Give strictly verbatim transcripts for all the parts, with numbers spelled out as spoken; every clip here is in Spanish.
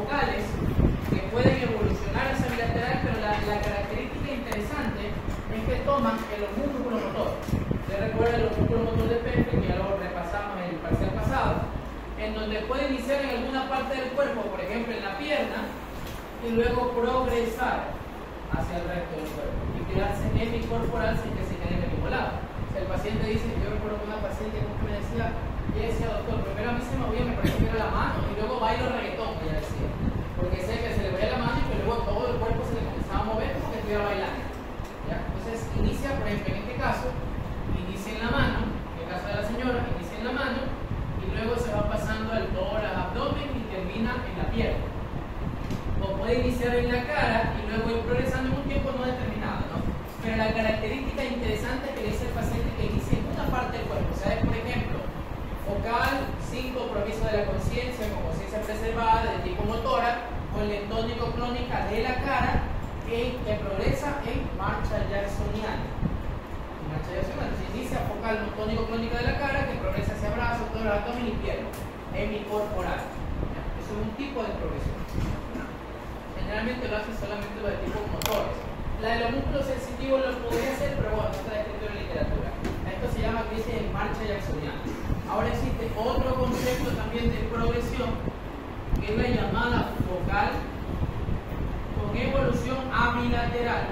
focales que pueden evolucionar hacia bilateral, pero la, la característica interesante es que toman el músculo motor. Ustedes recuerdan el músculo motor de Pepe, que ya lo repasamos en el parcial pasado, en donde puede iniciar en alguna parte del cuerpo, por ejemplo en la pierna, y luego progresar hacia el resto del cuerpo y quedarse hemicorporal sin que se quede en el mismo lado. O sea, el paciente dice, yo recuerdo que una paciente que me decía, yo decía, doctor, primero a mí se me movía, me parecía que era la mano, y luego bailo reggaetón, ella decía, porque sé que se le veía la mano y que luego todo el cuerpo se le comenzaba a mover como que estuviera bailando. ¿Ya? Entonces inicia, por ejemplo, en este caso, inicia en la mano, en el caso de la señora, inicia en la mano, y luego se va pasando al tórax, abdomen y termina en la pierna. O puede iniciar en la cara y luego ir progresando en un tiempo no determinado, ¿no? Pero la característica interesante es que dice el paciente que inicia en una parte del cuerpo. O sea, es, por ejemplo, focal sin compromiso de la conciencia, con conciencia preservada, de tipo motora, o lentónico-clónica de la cara, que, que progresa en marcha jacksoniana. Marcha jacksoniana. Se inicia focal tónico-clónica de la cara, que progresa hacia brazos, tórax, abdomen y pierna. Hemicorporal. Eso es un tipo de progresión. Generalmente lo hacen solamente los de tipo motores. La de los músculos sensitivos lo podría hacer, pero bueno, no está descrito en la literatura. Esto se llama crisis en marcha jacksoniana. Ahora existe otro concepto también de progresión, que es la llamada focal con evolución abilateral.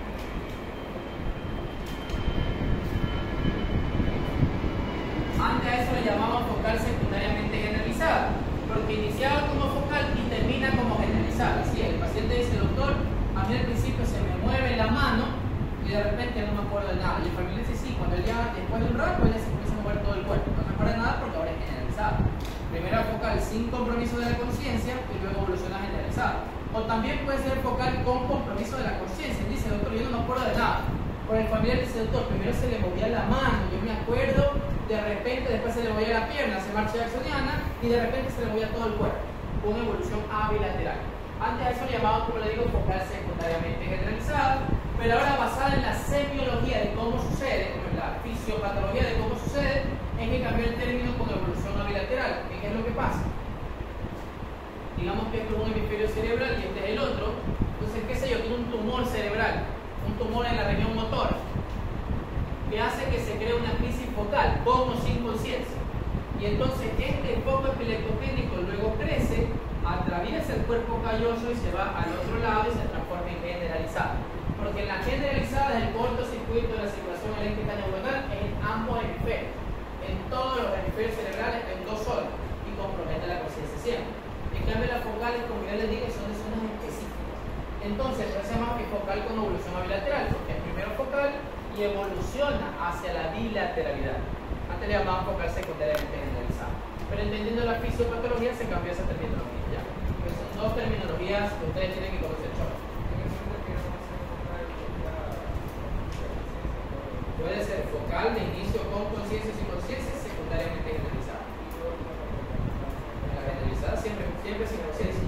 Antes a eso le llamaban focal secundariamente generalizada, porque iniciaba como focal y termina como generalizada. Así es, el paciente dice, doctor, a mí al principio se me mueve la mano y de repente no me acuerdo de nada. Y el familiar dice, sí, cuando él ya, después de un rato, él se comienza a mover todo el cuerpo. No se acuerda de nada porque ahora es generalizada. Primero focal sin compromiso de la conciencia y luego evoluciona generalizada. O también puede ser focal con compromiso de la conciencia. Él dice, doctor, yo no me acuerdo de nada. Por el familiar dice, doctor, primero se le movía la mano, yo me acuerdo, de repente después se le movía la pierna, se marcha jacksoniana y de repente se le movía todo el cuerpo. Una evolución abilateral. Antes a eso le llamaban, como le digo, focal secundariamente generalizada, pero ahora basada en la semiología de cómo sucede, como en la fisiopatología de cómo sucede, es que cambió el término con evolución abilateral. ¿Qué es lo que pasa? Digamos que esto es un hemisferio cerebral y este es el otro. Entonces, qué sé yo, tiene un tumor cerebral, un tumor en la región motora, que hace que se cree una crisis focal, con o sin conciencia. Y entonces este foco epileptogénico luego crece, atraviesa el cuerpo calloso y se va al otro lado y se transforma en generalizada. Porque en la generalizada el cortocircuito de la circulación eléctrica neuronal es en ambos hemisferios, en todos los hemisferios cerebrales, en dos solos, y compromete la conciencia siempre. En cambio las focales, como ya les digo, son de zonas específicas. Entonces, por eso se llama focal con evolución bilateral, porque es primero focal y evoluciona hacia la bilateralidad. Antes le llamaban focal secundariamente generalizada. Pero entendiendo la fisiopatología se cambió esa terminología. ¿Ya? Pues son dos terminologías que ustedes tienen que conocer. Puede ser focal de inicio con conciencia y sin conciencia, secundariamente generalizada. La generalizada siempre, siempre sin conciencia.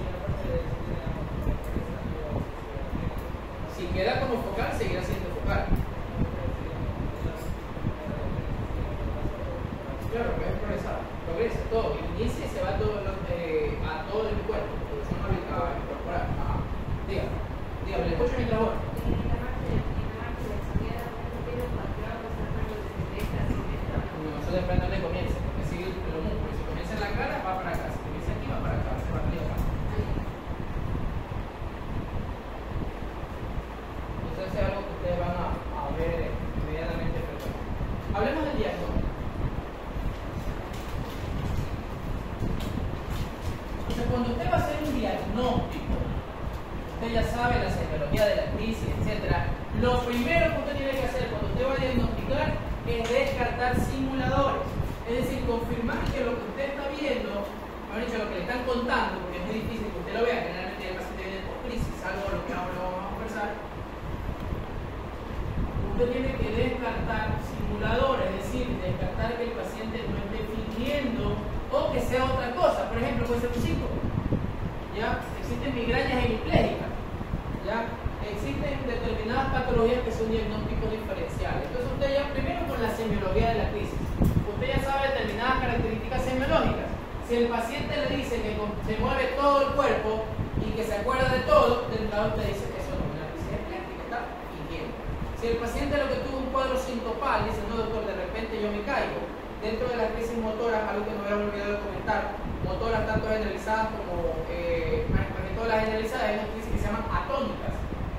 Si queda como focal, seguirá siendo focal. Claro, que es progresar, progresa todo, inicia y se va todo, eh, a todo el cuerpo, evolución corporal. Ajá. Dígame, dígame, le escucho mientras voy. No, eso depende de dónde comience, porque sigue los músculos. Si comienza en la cara, va para acá, si comienza aquí, va para acá, se va para arriba. Entonces, eso es algo que ustedes van a, a ver inmediatamente. Hablemos del diagnóstico. Cuando usted va a hacer un diagnóstico, usted ya sabe la semiología de la crisis, etcétera. Lo primero que usted tiene que hacer cuando usted va a diagnosticar es descartar simuladores. Es decir, confirmar que lo que usted está viendo, mejor dicho, lo que le están contando, porque es muy difícil que usted lo vea, generalmente el paciente viene por crisis, algo de lo que ahora vamos a conversar. Usted tiene que descartar simuladores, es decir, descartar que el paciente no esté fingiendo o que sea otra cosa. Por ejemplo, puede ser un psicólogo. ¿Ya? Existen migrañas hemipléjicas. ¿Ya? Existen determinadas patologías que son diagnósticos diferenciales. Entonces usted ya, primero con la semiología de la crisis, usted ya sabe determinadas características semiológicas. Si el paciente le dice que se mueve todo el cuerpo y que se acuerda de todo, el lado te dice que eso no es una crisis epiléptica, está fingiendo. Si el paciente lo que tuvo un cuadro sincopal, dice, no doctor, de repente yo me caigo. Dentro de las crisis motoras, algo que no había olvidado de comentar, motoras tanto generalizadas como, eh, más que todas las generalizadas, hay unas crisis que se llaman atónicas.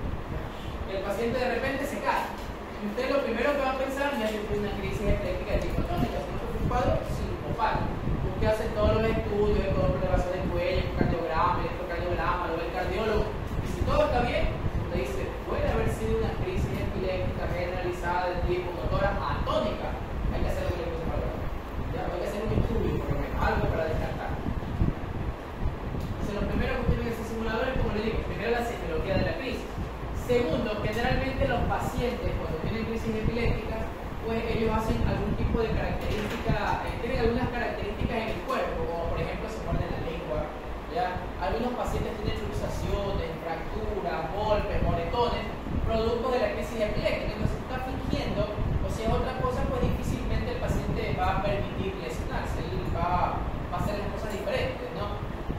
El paciente de repente se cae. Y usted lo primero que va a pensar no es que es una crisis epiléptica de tipo atónica, sino que es un cuadro sincopal. Usted hace todos los estudios, de todo elevación del cuello, cardiograma, electrocardiograma, lo ve el cardiólogo, y si todo está bien, usted dice, puede haber sido una crisis epiléptica generalizada de tipo motora atónica. Hay que hacer lo que le puse para hablar. Ya, hay que hacer un estudio, por lo menos, algo para descartar. Entonces, lo primero que tienen esos simuladores, como le digo, primero la semiología de la crisis. Segundo, generalmente los pacientes, cuando tienen crisis epilépticas, pues ellos hacen algún tipo de característica, eh, tienen algunas características en el cuerpo, como por ejemplo se muerden la lengua, ¿ya? Algunos pacientes tienen luxaciones, fracturas, golpes, moretones, productos de la crisis epiléptica. Entonces, si está fingiendo, o si es otra cosa, pues difícilmente el paciente va a permitir lesionarse y va, va a hacer las cosas diferentes, ¿no?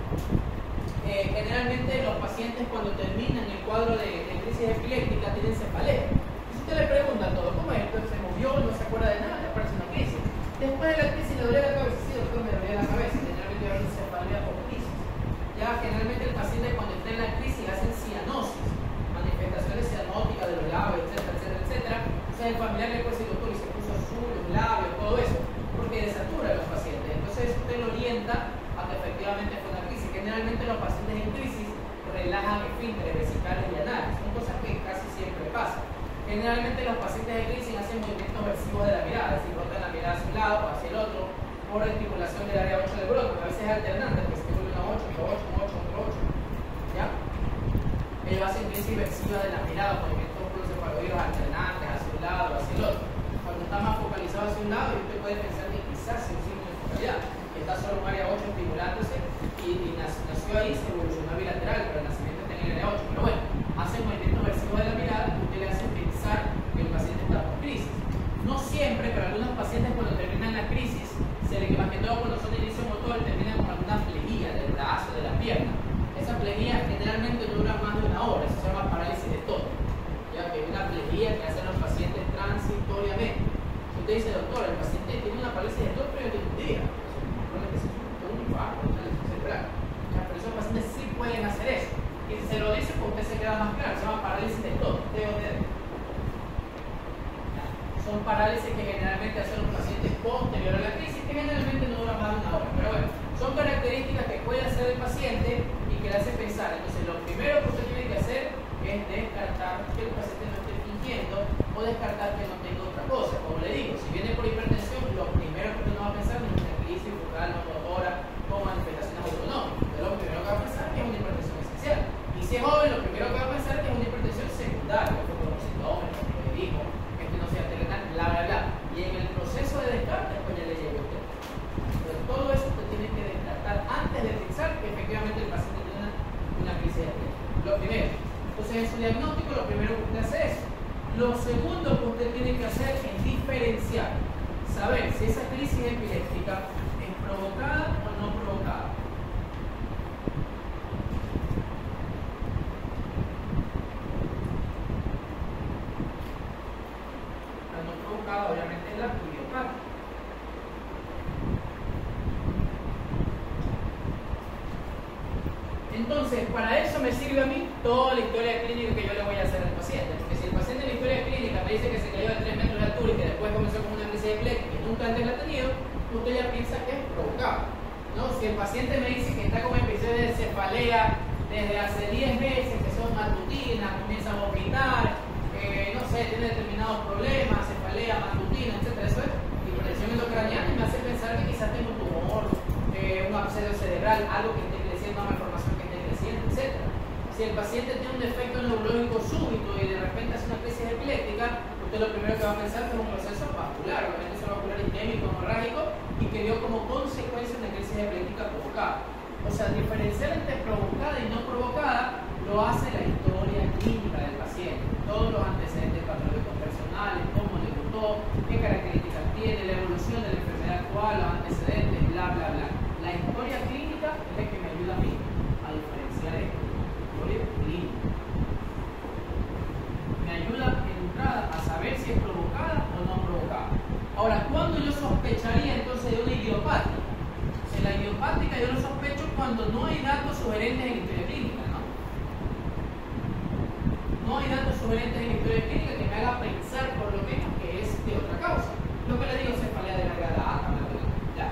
Eh, generalmente los pacientes cuando terminan el cuadro de, de crisis epiléptica tienen cefalea. Si usted le pregunta a todo, ¿cómo es esto? ¿Se movió? ¿No se acuerda de nada? Le aparece una crisis. Después de la crisis le dolía la cabeza. Sí, doctor, me dolía la cabeza. Generalmente hay una cefalea por crisis. Ya generalmente el paciente cuando está en la crisis hacen cianosis, manifestaciones cianóticas de los labios, etcétera, etcétera, etcétera. O sea, el familiar le puede decir, doctor, y se puso azul, los labios, todo eso, porque desatura a los pacientes. Entonces usted lo orienta a que efectivamente fue una crisis. Generalmente los pacientes en crisis relajan esfínteres vesicales y anales. Son cosas que casi siempre pasan. Generalmente los pacientes de crisis hacen movimientos versivos de la mirada, es decir, rotan la mirada hacia un lado o hacia el otro por articulación del área ocho del brote, que a veces es alternante, que se vuelve una ocho, otra ocho, ocho, otra ocho. ¿Ya? Ellos hacen crisis versiva de la mirada, movimientos cefaloides alternantes hacia un lado o hacia el otro. Cuando está más focalizado hacia un lado, usted puede pensar que quizás sea un signo de focalidad. Está solo un área ocho estimulándose y, y nació ahí, se evolucionó bilateral, pero el nacimiento está en el área ocho. Pero bueno, hace movimiento versivo de la mirada que usted le hace pensar que el paciente está por crisis. No siempre, pero algunos pacientes cuando terminan la crisis, se le más que todo cuando son de inicio motor, terminan con alguna plejía del brazo, de la pierna. Esa plejía generalmente no dura más de una hora, eso se llama parálisis de todo. Ya que es una plejía que hacen los pacientes transitoriamente. Si usted dice, doctor, el paciente tiene una parálisis de todo, pero de un día. Un infarto, una lesión cerebral. Pero esos pacientes sí pueden hacer eso. Y si se lo dice, pues usted se queda más claro. Se llama parálisis de todo. T O T D. Son parálisis que generalmente hacen los pacientes posterior a la crisis, que generalmente no dura más de una hora. Pero bueno, son características que puede hacer el paciente y que le hace pensar. Entonces, lo primero que usted tiene que hacer es descartar que el paciente no esté fingiendo o descartar que no tenga otra cosa. Como le digo, si viene por hipertensión, lo primero que usted no va a pensar es una crisis focal no motora con manifestaciones autonómicas. Pero lo primero que va a pensar es que es una hipertensión esencial. Y si es joven, lo primero que va a pensar es que es una hipertensión secundaria, que fue por sintomas, que le dijo, que no sea terrenal, bla, bla, bla. Y en el proceso de descarte, pues ya le llega a usted. Pero todo eso usted tiene que descartar antes de pensar que efectivamente el paciente tiene una, una crisis epiléptica. Lo primero. Entonces, en su diagnóstico, lo primero que usted hace es eso. Lo segundo que usted tiene que hacer es diferenciar, saber si esa crisis epiléptica es provocada o no provocada. La no provocada, obviamente, es la idiopática. Entonces, para eso me sirve a mí toda la historia clínica que yo le voy a hacer al paciente. Porque si el paciente en la historia clínica me dice que se cayó de tres metros de altura y que después comenzó con una crisis epiléptica y nunca antes la ha tenido, usted ya piensa que es provocado, ¿no? Si el paciente me dice que está con episodios de cefalea desde hace diez meses, que son matutinas, comienza a vomitar, eh, no sé, tiene determinados problemas, cefalea matutina, etcétera, eso es hipertensión endocraniana y me hace pensar que quizás tengo un tumor, eh, un absceso cerebral, algo que esté creciendo, una malformación que esté creciendo, etcétera. Si el paciente tiene un defecto neurológico súbito y de repente hace una crisis epiléptica, usted lo primero que va a pensar es un proceso vascular, un proceso vascular isquémico, hemorrágico, y que dio como consecuencia una crisis epiléptica provocada. O sea, diferenciar entre provocada y no provocada lo hace la historia clínica del paciente. Todos los antecedentes patológicos personales, cómo le gustó, qué características tiene, la evolución de la enfermedad actual, los antecedentes, bla, bla, bla. La historia yo lo sospecho cuando no hay datos sugerentes en la historia clínica, ¿no? No hay datos sugerentes en la historia clínica que me haga pensar por lo menos que es de otra causa. Lo que le digo, cefalea de larga data, ya.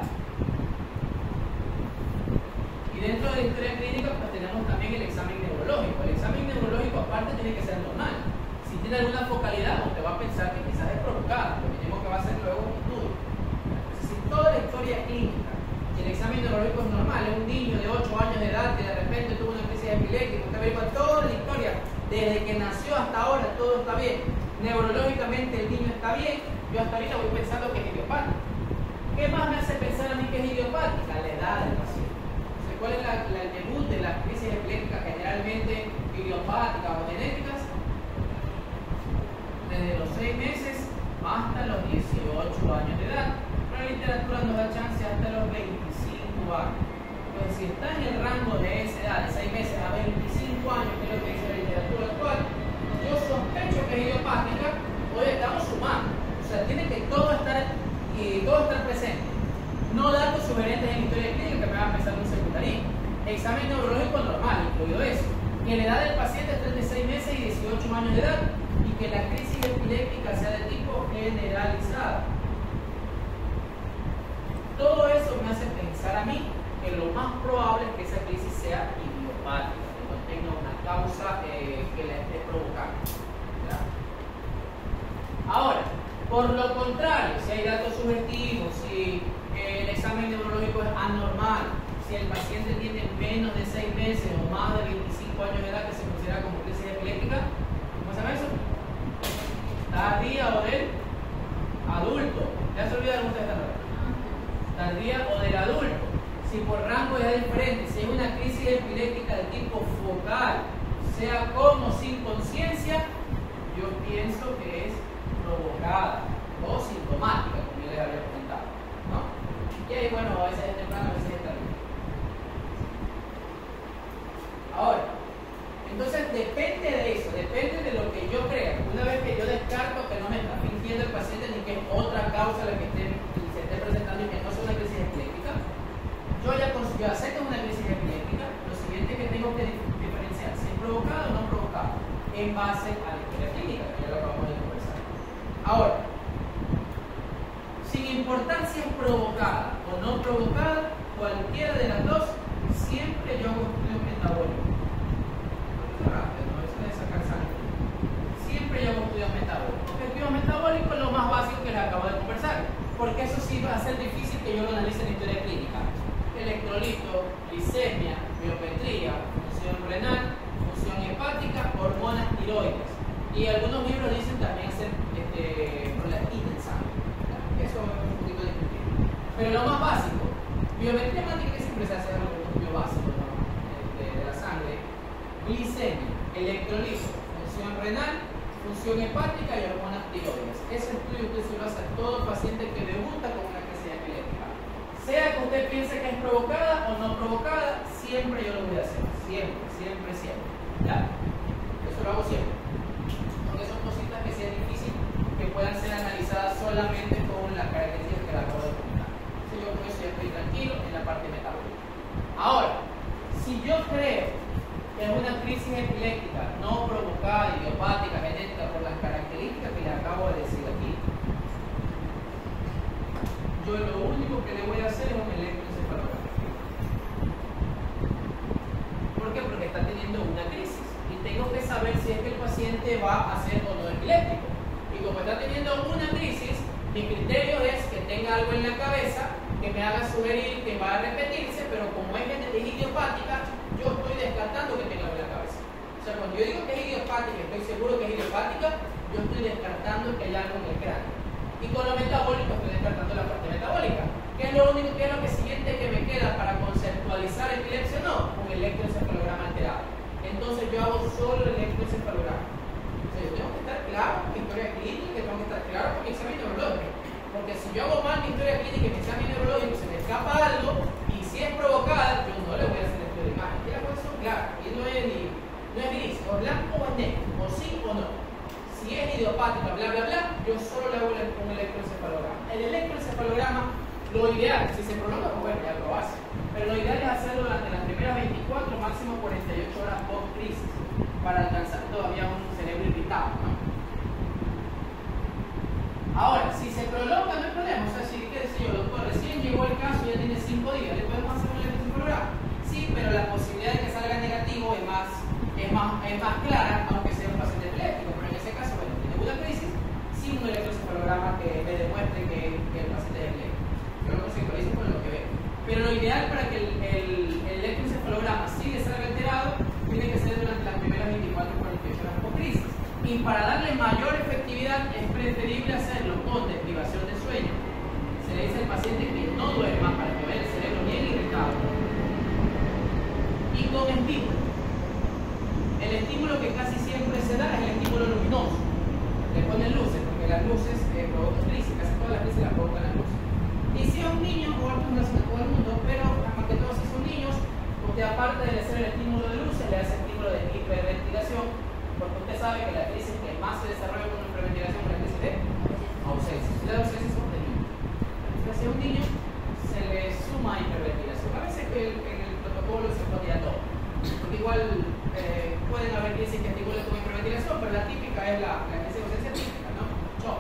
Y dentro de la historia clínica pues tenemos también el examen neurológico. El examen neurológico aparte tiene que ser normal. Si tiene alguna focalidad, usted va a pensar que quizás es provocada, lo mismo que va a hacer luego un estudio. Entonces, si toda la historia clínica y el examen neurológico es normal, es un niño de ocho años de edad que de repente tuvo una crisis epiléptica, usted averigua toda la historia, desde que nació hasta ahora, todo está bien, neurológicamente el niño está bien, yo hasta ahorita voy pensando que es idiopática. ¿Qué más me hace pensar a mí que es idiopática? La edad del paciente. Entonces, ¿cuál es la, la, el debut de las crisis epilépticas generalmente idiopáticas o genéticas? Desde los seis meses hasta los dieciocho años de edad. Pero la literatura nos da chance hasta los veinticinco años. Entonces, si está en el rango de esa edad, de seis meses a veinticinco años, que es lo que dice la literatura actual, yo sospecho que es idiopática, hoy estamos sumando. O sea, tiene que todo estar, y todo estar presente. No datos sugerentes en la historia clínica que me van a pensar un secundario. Examen neurológico normal, incluido eso. Que la edad del paciente es treinta y seis meses y dieciocho años de edad. Y que la crisis epiléptica sea de tipo generalizada. Todo eso me hace pensar a mí que lo más probable es que esa crisis sea idiopática, que no tenga una causa eh, que la esté provocando. ¿Ya? Ahora, por lo contrario, si hay datos sugestivos, si eh, el examen neurológico es anormal, si el paciente tiene menos de seis meses o más de veinticinco años de edad que se considera como crisis epiléptica, ¿cómo se llama eso? Tardía o del adulto. ¿Ya se olvidaron ustedes esta palabra? Tardía o del adulto. Si por rango de edad diferente, si es una crisis epiléptica de tipo focal, sea con o sin conciencia, yo pienso que es provocada o sintomática, como yo les había comentado, ¿no? Y ahí, bueno, a veces es temprano, a veces es tarde. Ahora, entonces depende de eso, depende de lo que yo crea. Una vez que yo descarto que no me está fingiendo el paciente ni que es otra causa la que esté, se esté presentando y que no es una crisis epiléptica, yo ya yo acepto una crisis epiléptica, lo siguiente que tengo que diferenciar si es provocada o no provocada en base a la historia clínica, que ya lo acabamos de conversar. Ahora, sin importar si es provocada o no provocada, cualquiera de las dos, siempre yo hago estudios metabólicos. Siempre yo hago estudios metabólicos. Porque estudios metabólicos es lo más básico que les acabo de conversar. Porque eso sí va a ser difícil que yo lo analice en historia clínica. Electrolito, glicemia, biometría, función renal, función hepática, hormonas tiroides. Y algunos libros dicen también hacer este, prolactina en sangre. Eso es un poquito discutible. Pero lo más básico, biometría hemática que siempre se hace algo muy básico, ¿no? de, de la sangre. Glicemia, electrolito, función renal, función hepática y hormonas tiroides. Ese estudio usted se lo hace a todo paciente que debuta con una crisis epiléptica. Sea que usted piense que es provocada o no provocada, siempre yo lo voy a hacer. Siempre, siempre, siempre. ¿Ya? Eso lo hago siempre. Porque son cositas que sea difícil que puedan ser analizadas solamente con las características que la acabo de comentar. Entonces yo con eso ya estoy tranquilo en la parte metabólica. Ahora, si yo creo que es una crisis epiléptica no provocada, idiopática, genética, por las características que les acabo de decir aquí, yo lo único que le voy a hacer es un electroencefalograma. ¿Por qué? Porque está teniendo una crisis y tengo que saber si es que el paciente va a ser o no epiléptico. Y como está teniendo una crisis, mi criterio es que tenga algo en la cabeza que me haga sugerir que va a repetirse, pero como es idiopática, yo estoy descartando que tenga algo en la cabeza. O sea, cuando yo digo que es idiopática, estoy seguro que es idiopática, yo estoy descartando que hay algo en el cráneo. Y con lo metabólico estoy descartando la parte metabólica. ¿Qué es lo único que es lo que siguiente que me queda para conceptualizar epilepsia? No, un electroencefalograma alterado. Entonces yo hago solo el electroencefalograma. O sea, yo tengo que estar claro con mi historia clínica, tengo que estar claro con mi examen neurológico. Porque si yo hago mal mi historia clínica y mi examen neurológico se me escapa algo, y si es provocada, yo no le voy a hacer estudio de imagen. Y las cosas son claras. Y no es ni no es gris, o blanco o es negro, o sí o no. Si es idiopática, bla, bla, bla, yo solo le hago un electroencefalograma. El electroencefalograma, lo ideal, si se prolonga, pues bueno, ya lo hace. Pero lo ideal es hacerlo durante las primeras veinticuatro, máximo cuarenta y ocho horas post-crisis, para alcanzar todavía un cerebro irritado, ¿no? Ahora, si se prolonga, no hay problema. O sea, si, qué sé yo, doctor, recién llegó el caso y ya tiene cinco días, ¿le podemos hacer un electroencefalograma? Sí, pero la posibilidad de que salga negativo es más, es más, es más clara, aunque sea un paciente epiléptico. Pero en ese caso, bueno, tiene una crisis, sin un electroencefalograma que me demuestre que, que el paciente es epiléptico. Yo lo conceptualizo con lo que veo. Pero lo ideal para que el, el, el electroencefalograma sí le salga alterado, tiene que ser durante las primeras veinticuatro a cuarenta y ocho horas por crisis. Y para darle mayor efectividad es preferible hacerlo con deprivación de sueño. Se le dice al paciente que no duerma para que vea el cerebro bien irritado. Y con estímulo. El estímulo que casi siempre se da es el estímulo luminoso. Le ponen luces, porque las luces eh, provocan crisis, casi todas las crisis las provocan las luces. Y si es un niño, o algunos en todo el mundo, pero más que todos si son niños, usted aparte de hacer el estímulo de luces, le hace el estímulo de hiperventilación, porque usted sabe que la crisis que más se desarrolla con hiperventilación es la crisis de ausencia. Si la ausencia son de niños. Entonces, si a un niño se le suma hiperventilación, a veces que el, en el protocolo se podía todo, porque igual eh, pueden haber crisis que estimulen con hiperventilación, pero la típica es la, la crisis de ausencia típica, ¿no? Yo.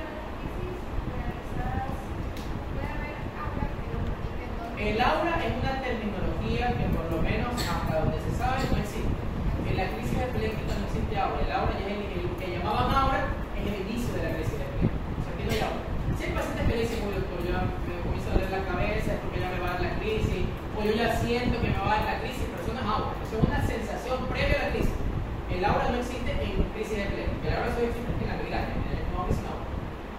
El aura es una terminología que por lo menos hasta donde se sabe no existe. En la crisis epiléptica no existe aura. El aura es el, el que llamaban aura es el inicio de la crisis epiléptica. O sea, aquí no hay aura. Si hay pacientes que le dicen, uy doctor, yo me comienzo a doler la cabeza, es porque ya me va a dar la crisis, o yo ya siento que me va a dar la crisis, pero eso no es aura. Eso es una sensación previa a la crisis. El aura no existe en crisis epiléptica. El aura solo existe en la realidad, en el no es una aura.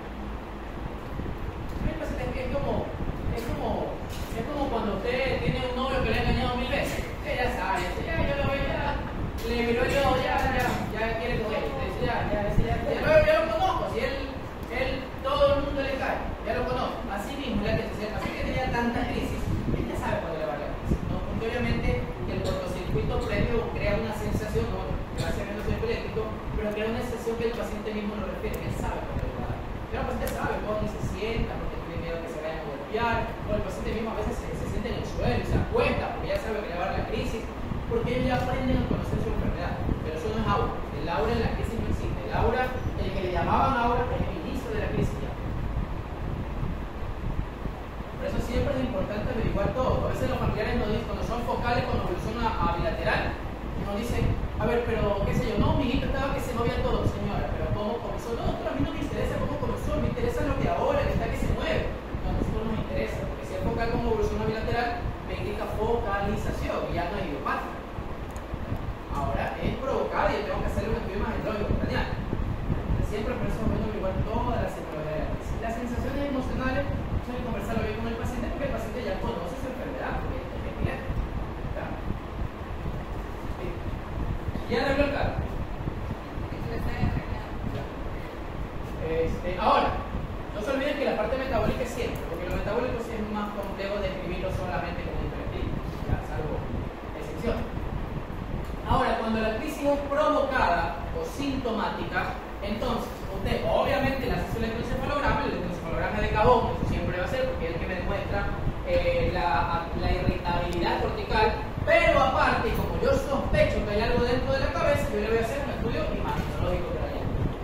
Hay pacientes que es como, es como Es como cuando usted tiene un novio que le ha engañado mil veces. Usted ya sabe, ya, yo lo veo, ya, le miró yo, ya, ya, ya quiere coger. Usted dice, ya, ya, ya, ya, ya, lo, ya lo conozco. Si él, él, todo el mundo le cae, ya lo conozco. Así mismo, ya que se así que tenía tanta crisis, él ya sabe cuándo le va a la crisis, ¿no? Porque obviamente el cortocircuito previo crea una sensación, no, gracias a Dios no soy epiléptico, pero crea una sensación que el paciente mismo lo refiere, que él sabe cuándo le va a dar. Pero el paciente sabe cuándo se sienta, porque tiene miedo que se vayan a golpear, o el paciente mismo a veces se, se siente en el suelo y se acuesta porque ya sabe que le va a dar la crisis, porque ellos ya aprenden a conocer su enfermedad. Pero eso no es aura. El aura en la crisis no existe. El aura, el que le llamaban aura, es el inicio de la crisis ya. Por eso siempre es importante averiguar todo. A veces los familiares nos dicen, cuando son focales, cuando evolucionan a, a bilateral, nos dicen, a ver, pero qué sé yo, no, mi hijito estaba que se movía todo, señora, pero ¿cómo comenzó? No, doctor, a mí no me interesa cómo comenzó, me interesa lo que ahora, que está que se mueve. No, a nosotros nos interesa, porque si es focal como evolución bilateral, me indica focalización y ya no es idiopática. Ahora es provocada y yo tengo que hacerle un estudio imagenológico craneal. Siempre por eso es bueno averiguar toda la psicología de la crisis. Las sensaciones emocionales son de conversarlo bien con el paciente porque el paciente ya conoce su enfermedad, porque es epiléptico. ¿Ya arregló el carro? Este, ahora, no se olviden que la parte metabólica es siempre, porque lo metabólico sí es más complejo de escribirlo solamente como hiperactivo, ya salvo excepción. Ahora, cuando la crisis es provocada o sintomática, entonces usted obviamente le hace su electroencefalograma, el electroencefalograma de Cabón, eso siempre va a ser porque es el que me demuestra eh, la, la irritabilidad cortical, pero aparte, como yo sospecho que hay algo dentro de la cabeza, yo le voy a hacer un estudio imagenológico craneal.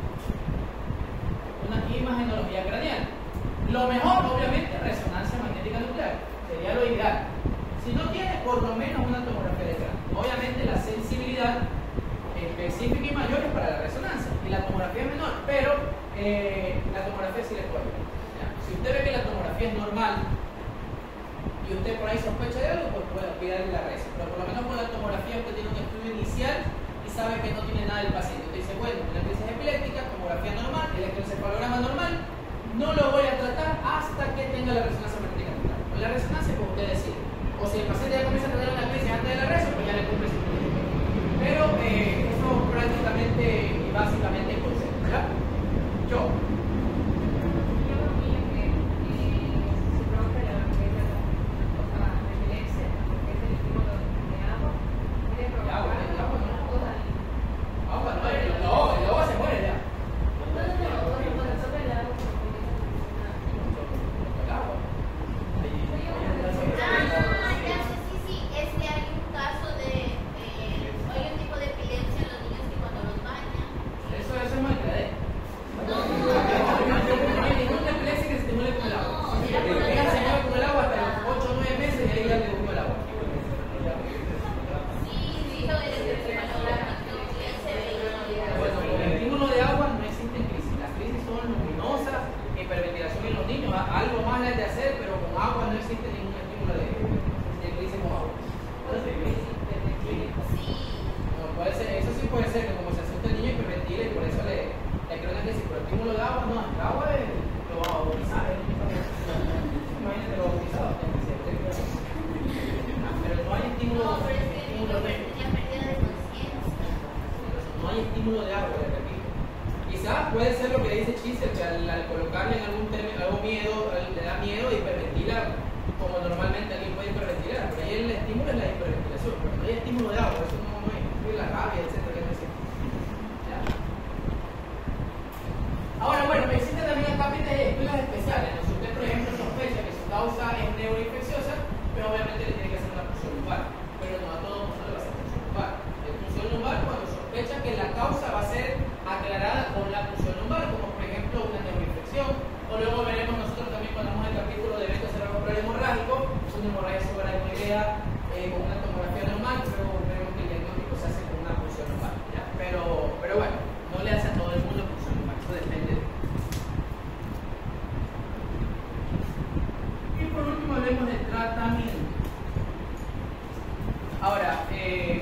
Una imagenología craneal. Lo mejor, obviamente, resonancia magnética nuclear. Sería lo ideal. Si no tiene, por lo menos una tomografía de cráneo. Obviamente, la sensibilidad específica y mayor es para la resonancia. Y la tomografía es menor, pero eh, la tomografía sí le puede. ¿Ya? Si usted ve que la tomografía es normal, y usted por ahí sospecha de algo, pues puede olvidarle la res. Pero por lo menos con la tomografía usted tiene un estudio inicial y sabe que no tiene nada el paciente. Usted dice, bueno, una crisis epiléptica, tomografía normal, electroencefalograma normal, no lo voy a tratar hasta que tenga la resonancia magnética nuclear. Con la resonancia, pues usted decide. O si el paciente ya comienza a tener una crisis antes de la res, pues ya le cumple su protocolo. Pero eh, eso prácticamente y básicamente es concepto, ¿verdad? Yo. Ah, ya sé, sí, sí. estímulo de agua, le repito. Quizás puede ser lo que dice Chisel, que al, al colocarle en algún término, algo miedo, le da miedo de hiperventilar, como normalmente alguien puede hiperventilar, pero ahí el estímulo es la hiperventilación, pero no hay estímulo de agua, eso no, no es la rabia, etcétera. Ahora, bueno, existen también acá estudios especiales, ¿no? Si usted, por ejemplo, sospecha que su causa es neuroinfecciosa, pero obviamente le tiene que hacer una punción lumbar, pero no a todo el mundo le va a hacer punción lumbar. La punción lumbar cuando sospecha que la causa va a ser aclarada con la punción lumbar, como por ejemplo una neuroinfección, o luego veremos nosotros también cuando vamos al capítulo de evento cerebrovascular hemorrágico, una hemorragia subaracnoidea eh, con una tomografía normal, pero vemos que el diagnóstico se hace con una punción lumbar, ¿ya? Pero, pero bueno, no le hace a todo el mundo punción lumbar, eso depende. Y por último hablemos del tratamiento. Ahora, eh,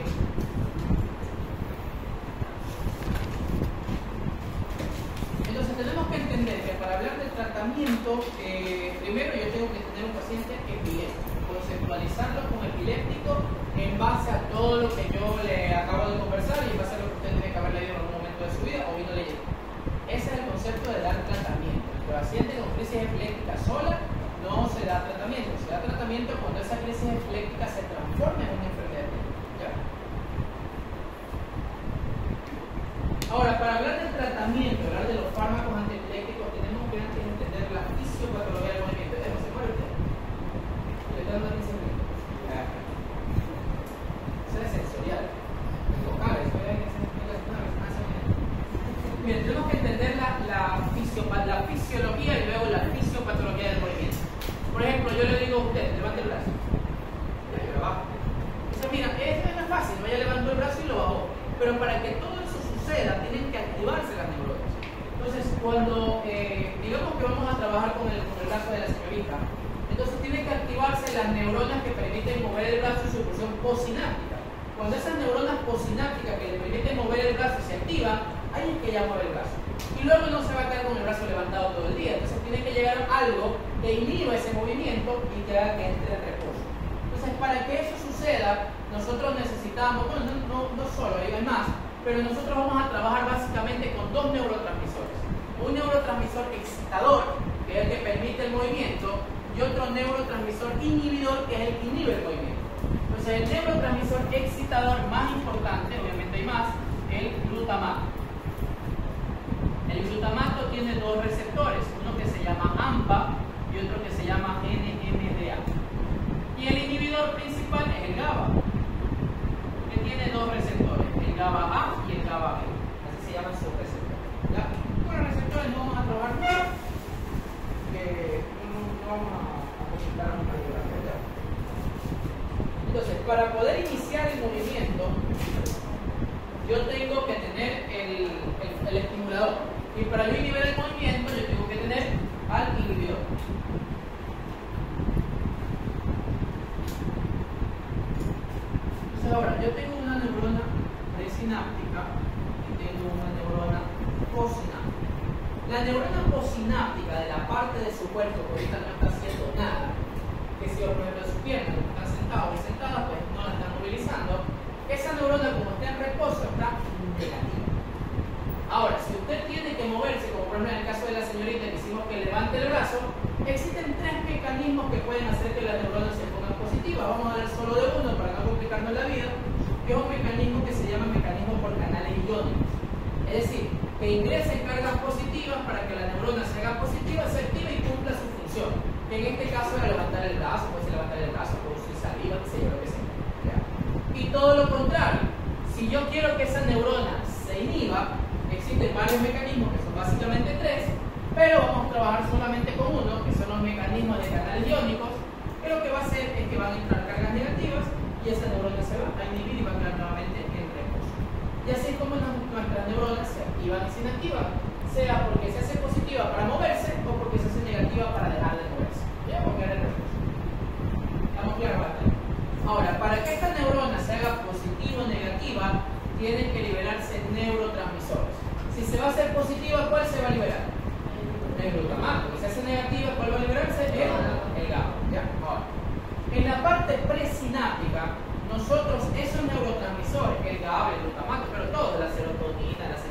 entonces tenemos que entender que para hablar del tratamiento, eh, primero yo tengo que tener un paciente epiléptico, conceptualizarlo como epiléptico en base a todo lo que yo le acabo de conversar y en base a lo que usted tiene que haber leído en algún momento de su vida o vino leyendo. Ese es el concepto de dar tratamiento. El paciente con crisis epiléptica sola no se da tratamiento, se da tratamiento cuando esa crisis epiléptica se transforma en una enfermedad epiléptica. Ahora, para hablar del tratamiento, hablar de los fármacos antiepilépticos, tenemos que antes entender la fisiopatología del movimiento. ¿Se muere usted? Le está dando quince minutos. Eso es sensorial. Vocales, ¿verdad? Bien, tenemos que entender la, la, fisio, la fisiología y luego la fisiopatología del movimiento. Por ejemplo, yo le digo a usted, levante el brazo. Y lo bajo. Dice, mira, esto no es fácil, no, ya levantó el brazo y lo bajó. Pero para que todo eso suceda, tienen que activarse las neuronas. Entonces, cuando eh, digamos que vamos a trabajar con el, con el brazo de la señorita, entonces tienen que activarse las neuronas que permiten mover el brazo y su función posináptica. Cuando esas neuronas posinápticas que le permiten mover el brazo se activan, ahí es que ya mueve el brazo. Y luego no se va a quedar con el brazo levantado todo el día. Entonces tiene que llegar algo que inhiba ese movimiento y que haga que entre en reposo. Entonces, para que eso suceda, nosotros necesitamos, bueno, no, no, no solo, hay más, pero nosotros vamos a trabajar básicamente con dos neurotransmisores. Un neurotransmisor excitador, que es el que permite el movimiento, y otro neurotransmisor inhibidor, que es el que inhibe el movimiento. Entonces, el neurotransmisor excitador más importante, obviamente hay más, el glutamato. El glutamato tiene dos receptores, uno que se llama AMPA y otro que se llama N M D A. Y el inhibidor principal es el GABA, que tiene dos receptores, el GABA A y el GABA B. Así se llaman sus receptores. ¿Ya? Con los receptores no vamos a trabajar mucho, que no, no vamos a presentar un radiografía. Entonces, para poder iniciar el movimiento, yo tengo que tener el, el, el estimulador. Y para yo inhibir el movimiento, yo tengo que tener al inhibidor. Entonces ahora, yo tengo una neurona presináptica y tengo una neurona posináptica. La neurona posináptica de la parte de su cuerpo que ahorita no está haciendo nada, que si por ejemplo de su pierna, están sentados y sentadas, pues no la están movilizando, esa neurona como está en reposo está negativa. Ahora, si usted tiene que moverse, como por ejemplo en el caso de la señorita que hicimos que levante el brazo, existen tres mecanismos que pueden hacer que la neurona se ponga positiva. Vamos a hablar solo de uno para no complicarnos la vida, que es un mecanismo que se llama mecanismo por canales iónicos. Es decir, que ingresen cargas positivas para que la neurona se haga positiva, se active y cumpla su función. Que en este caso era levantar el brazo, puede ser levantar el brazo, producir saliva, qué sé yo, lo que sea. ¿Ya? Y todo lo contrario, si yo quiero que esa neurona se inhiba, existen varios mecanismos, que son básicamente tres, pero vamos a trabajar solamente con uno, que son los mecanismos de canales iónicos, que lo que va a hacer es que van a entrar cargas negativas y esa neurona se va a inhibir y va a quedar nuevamente en reposo. Y así es como nuestras neuronas se activan y se inactivan, sea porque se hace positiva para moverse o porque se hace negativa para dejar de moverse. Ya va a quedar en reposo. ¿Estamos claros? Ahora, para que esta neurona se haga positiva o negativa, tienen que liberarse neurotransmisores. Si se va a hacer positiva, ¿cuál se va a liberar? El glutamato. Si se hace negativa, ¿cuál va a liberarse? El, el GABA. ¿Ya? Ahora, en la parte presináptica, nosotros esos neurotransmisores, que el GABA, el glutamato, pero todo, la serotonina, la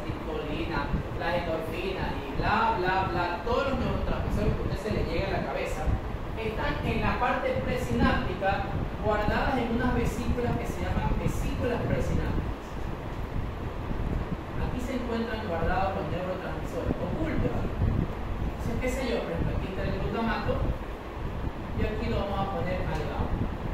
parte presináptica guardadas en unas vesículas que se llaman vesículas presinápticas. Aquí se encuentran guardados los neurotransmisores ocultos. Entonces, qué sé yo, por ejemplo, aquí está el glutamato y aquí lo vamos a poner al lado.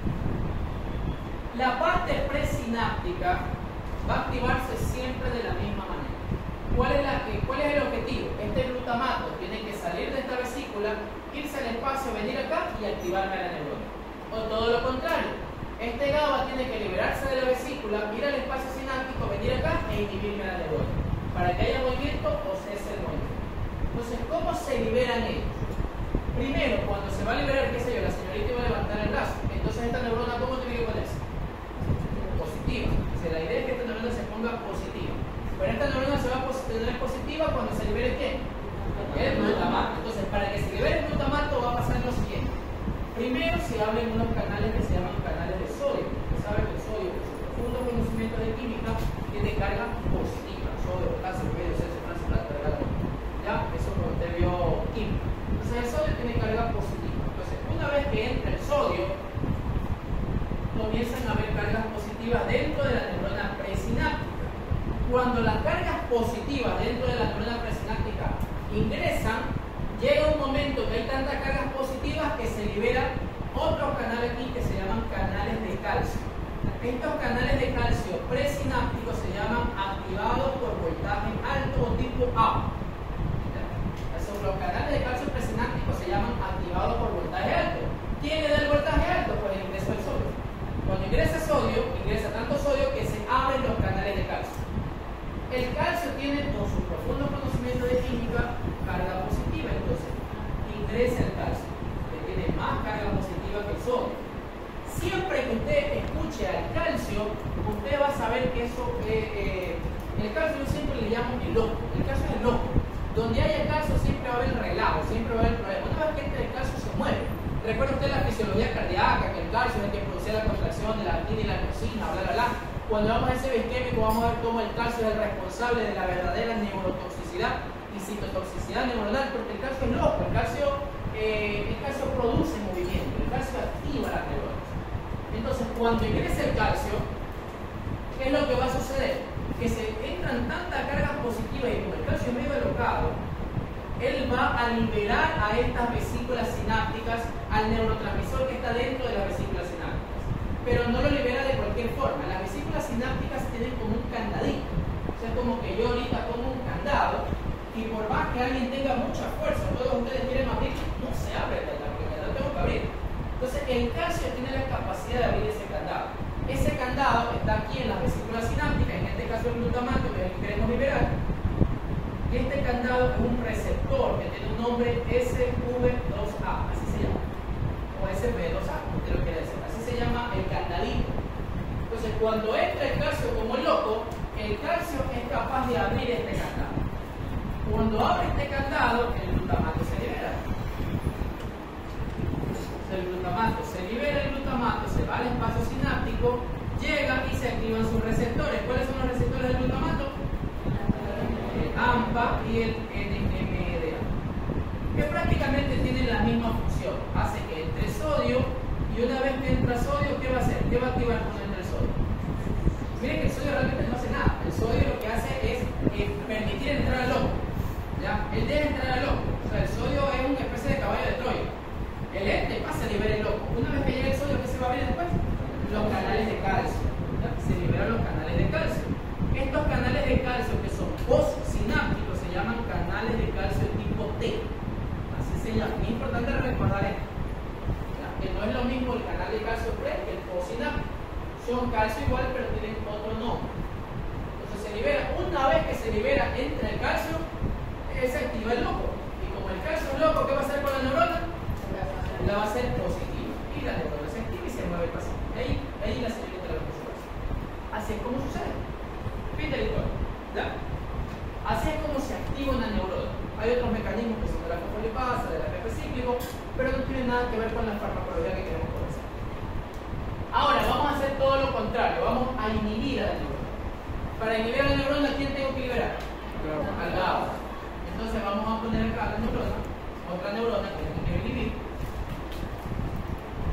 La parte presináptica va a activarse siempre de la misma manera. ¿Cuál es, la, ¿Cuál es el objetivo? Este glutamato tiene que salir de esta vesícula, irse al espacio, venir acá y activarme a la neurona. O todo lo contrario, este GABA tiene que liberarse de la vesícula, ir al espacio sináptico, venir acá e inhibirme a la neurona, para que haya movimiento o cese el movimiento. Entonces, ¿cómo se liberan ellos? Primero, cuando se va a liberar, qué sé yo, la señorita iba a levantar el brazo, entonces esta neurona, ¿cómo tiene que ponerse? Positiva. O sea, la idea es que esta neurona se ponga positiva. Pero esta neurona se va a tener positiva cuando se libere ¿qué? El glutamato. Entonces, para que se libere el glutamato va a pasar lo siguiente. Primero se abren unos canales que se llaman canales de sodio. Usted sabe que el sodio, por su profundo conocimiento de química, tiene carga positiva. Sodio, potasio, medio, cesio, transplante, carga. ¿Ya? Eso como usted vio química. Entonces, el sodio tiene carga positiva. Entonces, una vez que entra el sodio, comienzan a haber cargas positivas dentro de la neurona presináptica. Cuando las cargas positivas dentro de la neurona presináptica ingresan, llega un momento que hay tantas cargas positivas que se liberan otros canales aquí que se llaman canales de calcio. Estos canales de calcio presinápticos se llaman activados por voltaje alto o tipo A. Los canales de calcio presinápticos se llaman activados por voltaje alto. ¿Quién le da el voltaje alto? Pues el ingreso del sodio. Cuando ingresa sodio, ingresa tanto sodio que se abren los canales de calcio. El calcio tiene, con su profundo conocimiento de química, carga positiva. Entonces, ingresa el calcio, que tiene más carga positiva que el sodio. Siempre que usted escuche al calcio, usted va a saber que eso, eh, eh, el calcio yo siempre le llamo el loco. El calcio es el loco. Donde haya calcio siempre va a haber relajo, siempre va a haber problema. Una vez que entre el calcio se mueve. Recuerda usted la fisiología cardíaca, que el calcio es el que produce la contracción de la actina y la miocina, bla, bla, bla. Cuando vamos a ese bioquímico vamos a ver cómo el calcio es el responsable de la verdadera neurotoxicidad y citotoxicidad neuronal, porque el calcio es loco, el calcio, eh, el calcio produce movimiento, el calcio activa las neuronas. Entonces, cuando ingrese el calcio, ¿qué es lo que va a suceder? Que se entran tantas cargas positivas y como el calcio es medio alocado, él va a liberar a estas vesículas sinápticas al neurotransmisor que está dentro de las vesículas sinápticas. Pero no lo libera de cualquier forma. Las vesículas sinápticas tienen como un candadito. O sea, es como que yo ahorita pongo un candado y por más que alguien tenga mucha fuerza, todos ustedes quieren abrir, no se abre el candado, porque el candado tengo que abrir. Entonces, el calcio tiene la capacidad de abrir ese candado. Ese candado está aquí en las vesículas sinápticas, en este caso el glutamato, que es el que queremos liberar. Y este candado es un receptor que tiene un nombre S V dos A, así se llama. O S P dos A, como usted lo quiere decir. Así se llama el candadito. Entonces, cuando entra el calcio como loco, el calcio es capaz de abrir este candado. Cuando abre este candado, el glutamato se libera. El glutamato se libera, el glutamato se va al espacio sináptico, llega y se activan sus receptores. ¿Cuáles son los receptores del glutamato? El AMPA y el N M D A, que prácticamente tienen la misma función. Hace que entre sodio y una vez que entra sodio, ¿qué va a hacer? ¿Qué va a activar cuando entra el sodio? Miren que el sodio realmente no hace nada. El sodio lo que hace es eh, permitir entrar al loco. ¿Ya? Él deja entrar al loco. O sea, el sodio es una especie de caballo de Troya. El ente pasa a liberar el loco. Una vez que llega el sodio, ¿qué se va a abrir después? Los canales de calcio. ¿Ya? Se liberan los canales de calcio. Estos canales de calcio que son postsinápticos se llaman canales de calcio tipo T. Así se llama. Es importante recordar esto. ¿Ya? Que no es lo mismo el canal de calcio pre que el postsináptico. Son calcio igual, pero tienen otro nombre. Entonces se libera. Una vez que se libera entre el calcio, se activa el loco. Y como el calcio es loco, ¿qué va a hacer con la neurona? La va a hacer positiva. Y la neurona se activa y se mueve el paciente. Ahí, ahí la señorita de la presentación. Así es como sucede. Fin de la historia. ¿Ya? Así es como se activa una neurona. Hay otros mecanismos que son de la fosfolipasa, del A P P cíclico, pero no tienen nada que ver con la farmacología que queremos conocer. Ahora, vamos a hacer todo lo contrario. Vamos a inhibir a la neurona. Para inhibir a la neurona, ¿a quién tengo que liberar? Al GABA. Entonces vamos a poner acá la neurona, otra neurona que tengo que inhibir.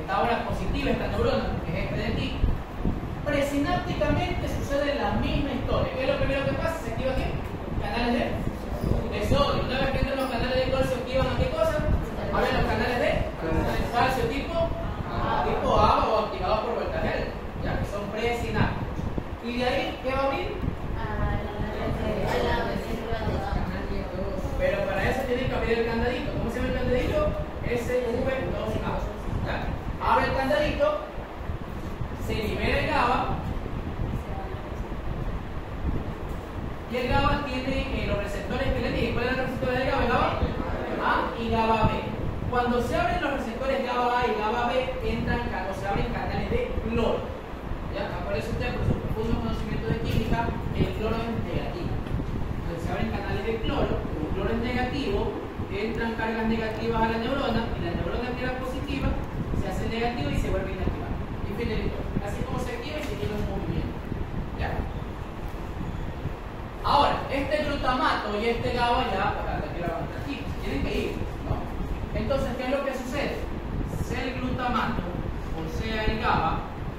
está ahora positiva esta neurona, que es este de aquí, presinápticamente sucede la misma historia. ¿Qué es lo primero que pasa? Se activan ¿qué? Canales de, de sodio. Una vez que entran los canales de calcio, activan ¿a qué cosa? A ver, los canales de calcio tipo A, tipo A o activados por Voltaire, ya que son presinápticos. Y de ahí, ¿qué va a abrir? Pero para eso tienen que abrir el candadito. ¿Cómo se llama el candadito? S V dos A. Abre el candadito, se libera el GABA, y el GABA tiene eh, los receptores que le dije. ¿Cuáles son los receptores de GABA? GABA A y GABA B. Cuando se abren los receptores GABA A y GABA B, entran, o se abren canales de cloro. ¿Ya? Acuérdense usted, por su profundo conocimiento de química, el cloro es negativo. Entonces se abren canales de cloro, como el cloro es negativo, entran cargas negativas a la neurona, y la neurona que era positiva se hace negativa y se vuelve inactiva. Y finalito, así como se activa y se tiene un movimiento. ¿Ya? Ahora, este glutamato y este GABA ya, para la quiero avanzar aquí, tienen que ir, ¿no? Entonces, ¿qué es lo que sucede? Sea el glutamato o sea el GABA,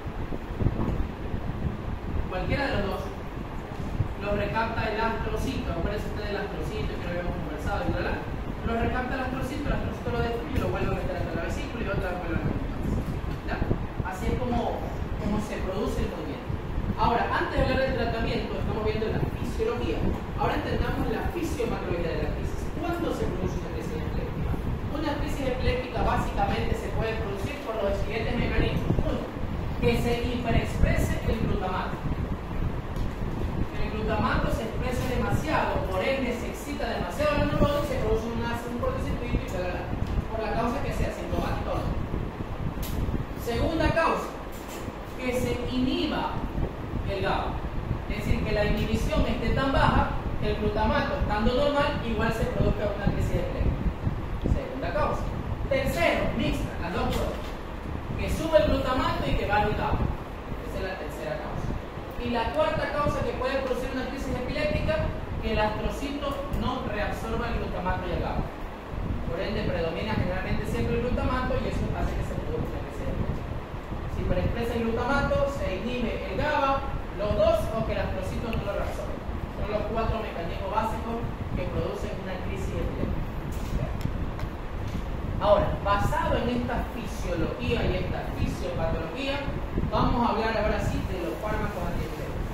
cualquiera de los dos, lo recapta el astrocito. Acuérdense usted del astrocito que lo habíamos conversado, y bla, bla. Lo recapta el astrocito, el astrocito lo destruye y lo vuelve a meter hasta la vesícula y otra vez vuelve a meter. ¿Ya? Así es como, como se produce el movimiento. Ahora, antes de hablar del tratamiento, estamos viendo la fisiología. Ahora entendamos la fisiopatología de la crisis. ¿Cuándo se produce una crisis epiléptica? Una crisis epiléptica básicamente se puede producir por los siguientes mecanismos. Uno, que se hiperexprese el glutamato. El glutamato se expresa demasiado, por ende se excita demasiado la neurona y se produce una, un cortocircuito y se da por la causa que sea sintomática o no. Segunda causa, que se inhiba el GABA. Es decir, que la inhibición esté tan baja que el glutamato, estando normal, igual se produzca una crisis epiléptica. Segunda causa. Tercero, mixta, las dos cosas. Que sube el glutamato y que baja el GABA. Esa es la tercera causa. Y la cuarta causa que puede producir una crisis epiléptica, que el astrocito no reabsorba el glutamato y el GABA. Por ende, predomina generalmente siempre el glutamato y eso hace que se produzca una crisis epiléptica. Si preexpresa el glutamato, se inhibe el GABA, los dos, o que el astrocito no lo reabsorbe. Son los cuatro mecanismos básicos que producen una crisis epiléptica. Ahora, basado en esta fisiología y esta fisiopatología, vamos a hablar ahora sí de los fármacos antiepilépticos.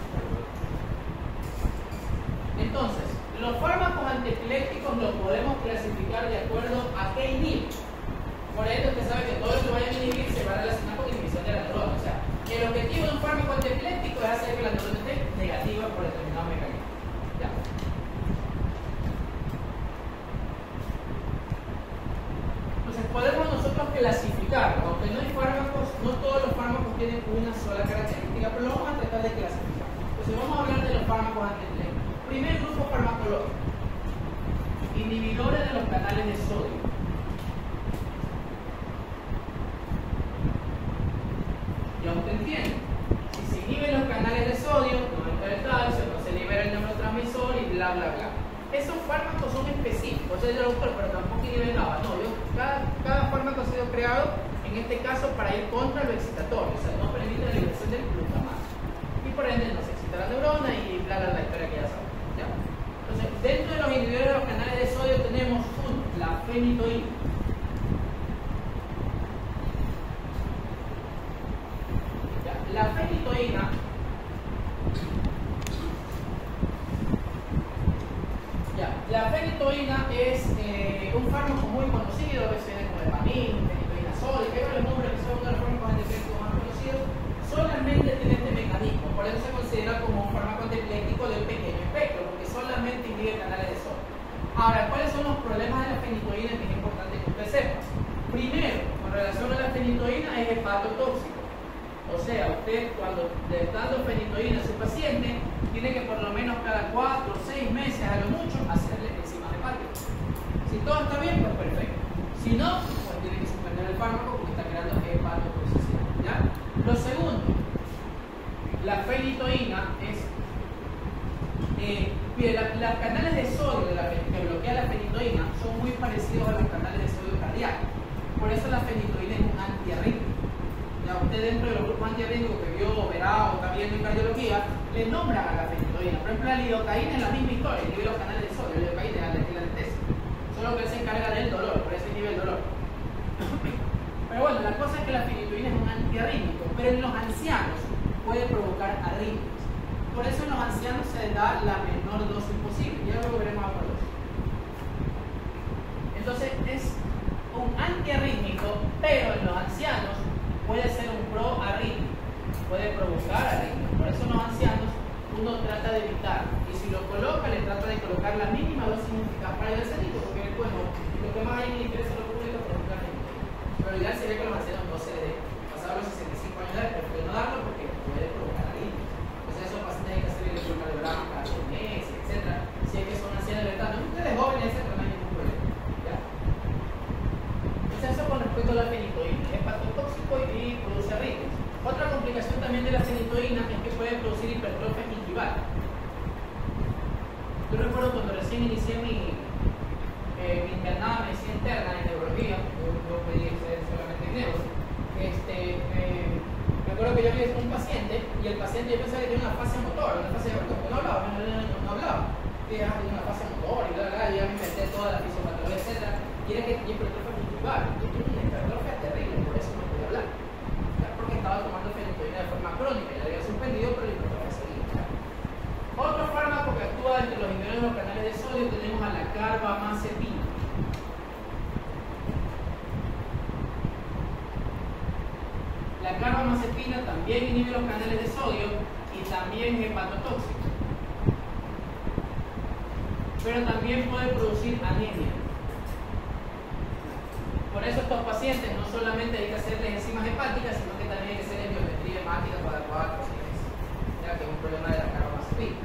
Entonces, los fármacos antiepilépticos los podemos clasificar de acuerdo a qué inhiben. Por ende, usted sabe que todo lo que vaya a inhibir se va a relacionar con la inhibición de la neurona. O sea, el objetivo de un fármaco antiepiléptico es hacer que la neurona esté negativa por determinado mecanismo. ¿Ya? Entonces, podemos nosotros clasificar, aunque no hay fármacos, no todos los fármacos tienen una sola característica, pero lo vamos a tratar de clasificar. Entonces, vamos a hablar de los fármacos antiepilépticos. Primer grupo farmacológico, inhibidores de los canales de sodio. Ya usted entiende, si se inhiben los canales de sodio, no entra el calcio, no se libera el neurotransmisor y bla bla bla. Esos fármacos son específicos, o sea, yo doctor, pero tampoco inhiben nada. No, yo, cada, cada fármaco ha sido creado, en este caso, para ir contra lo excitatorio, o sea, no permite la liberación del glutamato. Y por ende no se excita la neurona y bla bla la historia que ya sabemos. ¿Ya? Entonces, dentro de los inhibidores de los canales de sodio tenemos uno, la fenitoína. ¿Ya? La fenitoína ya, la fenitoína es eh, un fármaco muy conocido, a veces como Epamin, fenitoína sódica, que es el nombre que son uno de los fármacos antiepilépticos más conocidos, solamente tiene este mecanismo, por eso se considera como un fármaco antiepiléptico de pequeño espectro, porque solamente inhibe canales de sodio. Ahora, ¿cuáles son los problemas de la fenitoína que es importante que usted sepa? Primero, con relación a la fenitoína, es hepatotóxico. O sea, usted cuando le está dando fenitoína a su paciente, tiene que por lo menos cada cuatro o seis meses, a lo mucho, hacerle enzimas hepáticas. Si todo está bien, pues perfecto. Si no, pues tiene que suspender el fármaco porque está creando hepatotoxicidad. ¿Ya? Lo segundo, la fenitoína es eh, los canales de sodio de la, que bloquea la fenitoína son muy parecidos a los canales de sodio cardíaco. Por eso la fenitoína es un antiarrítmico. Ya usted dentro de los grupos antiarrítmicos que vio, verá o está viendo en cardiología, le nombran a la fenitoína. Por ejemplo, la lidocaína es la misma historia, inhibe los canales de sodio, la lidocaína es la anestesia. Solo que él se encarga del dolor, por eso inhibe el dolor. Pero bueno, la cosa es que la fenitoína es un antiarrítmico, pero en los ancianos puede provocar arritmias. Por eso en los ancianos se da la menor dosis posible. Ya luego veremos a cuál. Entonces es un antiarrítmico, pero en los ancianos puede ser un proarrítmico, puede provocar arritmias. Por eso en los ancianos uno trata de evitar, y si lo coloca, le trata de colocar la mínima dosis eficaz para el ancianito, porque bueno, lo que más hay en el interés en lo público es provocar arritmias. Pero ya se ve que los ancianos no se le dé. Pasado los sesenta y cinco años de edad, prefiero no darlo porque puede provocar arritmias. Entonces esos pacientes hay que hacer el electrocardiograma cada seis meses, etcétera. Si es que son ancianos de edad, no ustedes jóvenes, etcétera, no hay ningún problema. ¿Ya? Entonces eso con respecto a la fenitoína, es hepatotóxico y produce arritmias. Otra complicación también de la fenitoína es que puede producir hipertrofia gingival. Yo recuerdo cuando recién inicié mi, eh, mi internada de medicina interna en neurología, yo, yo pedí ser solamente en neuro, este, eh, me acuerdo que yo vi un paciente y el paciente yo pensaba que tenía una fascia motor, una fascia motor, porque no hablaba, no, no, no, no hablaba. Y dije, ah, tiene una fascia motor y bla, bla, bla, y ya me inventé toda la fisiopatología, etcétera, y era que tenía hipertrofia gingival. Yo tenía una hipertrofia terrible, por eso no podía hablar. Porque estaba tomando fenitoína de forma crónica, ya la había suspendido, pero la hipertrofia seguía. Otro fármaco que actúa entre los inhibidores de los canales de sodio tenemos a la carbamazepina. La carbamazepina también inhibe los canales de sodio y también es hepatotóxico. Pero también puede producir anemia. Por eso estos pacientes no solamente hay que hacerles enzimas hepáticas, sino que también hay que hacerles biometría hemática para cuatro meses, ya que es un problema de la carbamazepina.